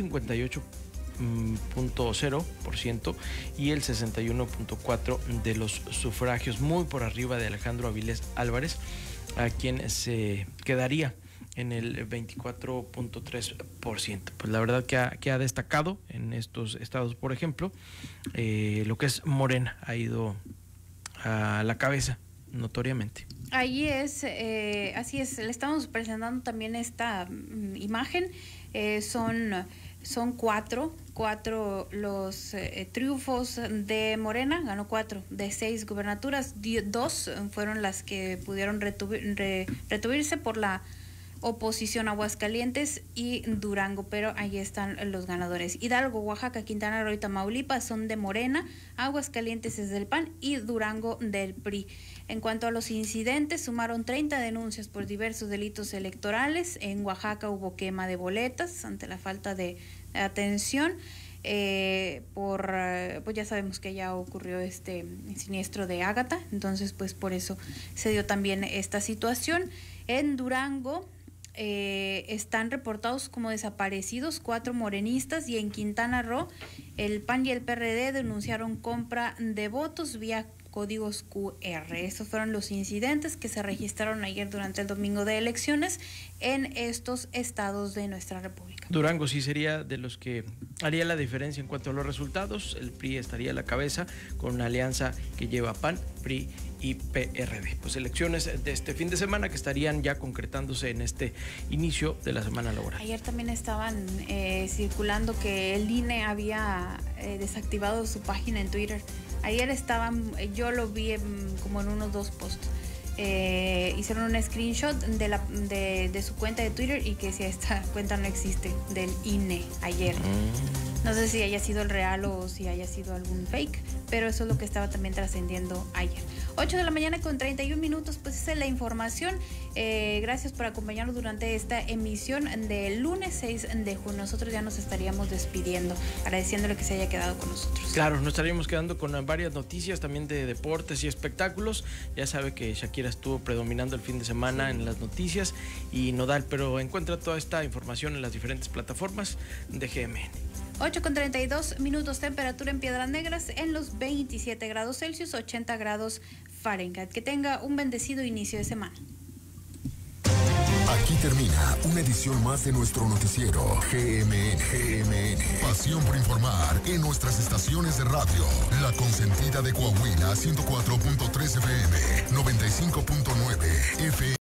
58.0% y el 61.4% de los sufragios, muy por arriba de Alejandro Avilés Álvarez, a quien se quedaría en el 24.3%. Pues la verdad que ha destacado en estos estados, por ejemplo, lo que es Morena ha ido a la cabeza notoriamente. Ahí es, así es, le estamos presentando también esta imagen. Son cuatro los triunfos de Morena. Ganó 4 de 6 gubernaturas. 2 fueron las que pudieron retuvirse por la oposición: Aguascalientes y Durango, pero ahí están los ganadores. Hidalgo, Oaxaca, Quintana Roo y Tamaulipas son de Morena, Aguascalientes es del PAN y Durango del PRI. En cuanto a los incidentes, sumaron 30 denuncias por diversos delitos electorales. En Oaxaca hubo quema de boletas ante la falta de atención. Pues ya sabemos que ya ocurrió este siniestro de Ágata, entonces pues por eso se dio también esta situación. En Durango están reportados como desaparecidos 4 morenistas, y en Quintana Roo el PAN y el PRD denunciaron compra de votos vía códigos QR. Estos fueron los incidentes que se registraron ayer durante el domingo de elecciones en estos estados de nuestra república. Durango sí sería de los que haría la diferencia en cuanto a los resultados. El PRI estaría a la cabeza con una alianza que lleva PAN, PRI y PRD. Pues elecciones de este fin de semana que estarían ya concretándose en este inicio de la semana laboral. Ayer también estaban circulando que el INE había desactivado su página en Twitter. Ayer yo lo vi como en unos 2 posts. Hicieron un screenshot de su cuenta de Twitter y que si esta cuenta no existe, del INE ayer. No sé si haya sido el real o si haya sido algún fake, pero eso es lo que estaba también trascendiendo ayer. 8 de la mañana con 31 minutos, pues esa es la información. Gracias por acompañarnos durante esta emisión del lunes 6 de junio. Nosotros ya nos estaríamos despidiendo, agradeciéndole que se haya quedado con nosotros. Claro, nos estaríamos quedando con varias noticias también de deportes y espectáculos. Ya sabe que Shakira estuvo predominando el fin de semana en las noticias y Nodal, pero encuentra toda esta información en las diferentes plataformas de GMN. 8 con 32 minutos, temperatura en Piedras Negras en los 27 grados Celsius, 80 grados Fahrenheit. Que tenga un bendecido inicio de semana. Aquí termina una edición más de nuestro noticiero GMN. Pasión por informar en nuestras estaciones de radio. La Consentida de Coahuila, 104.3 FM, 95.9 FM.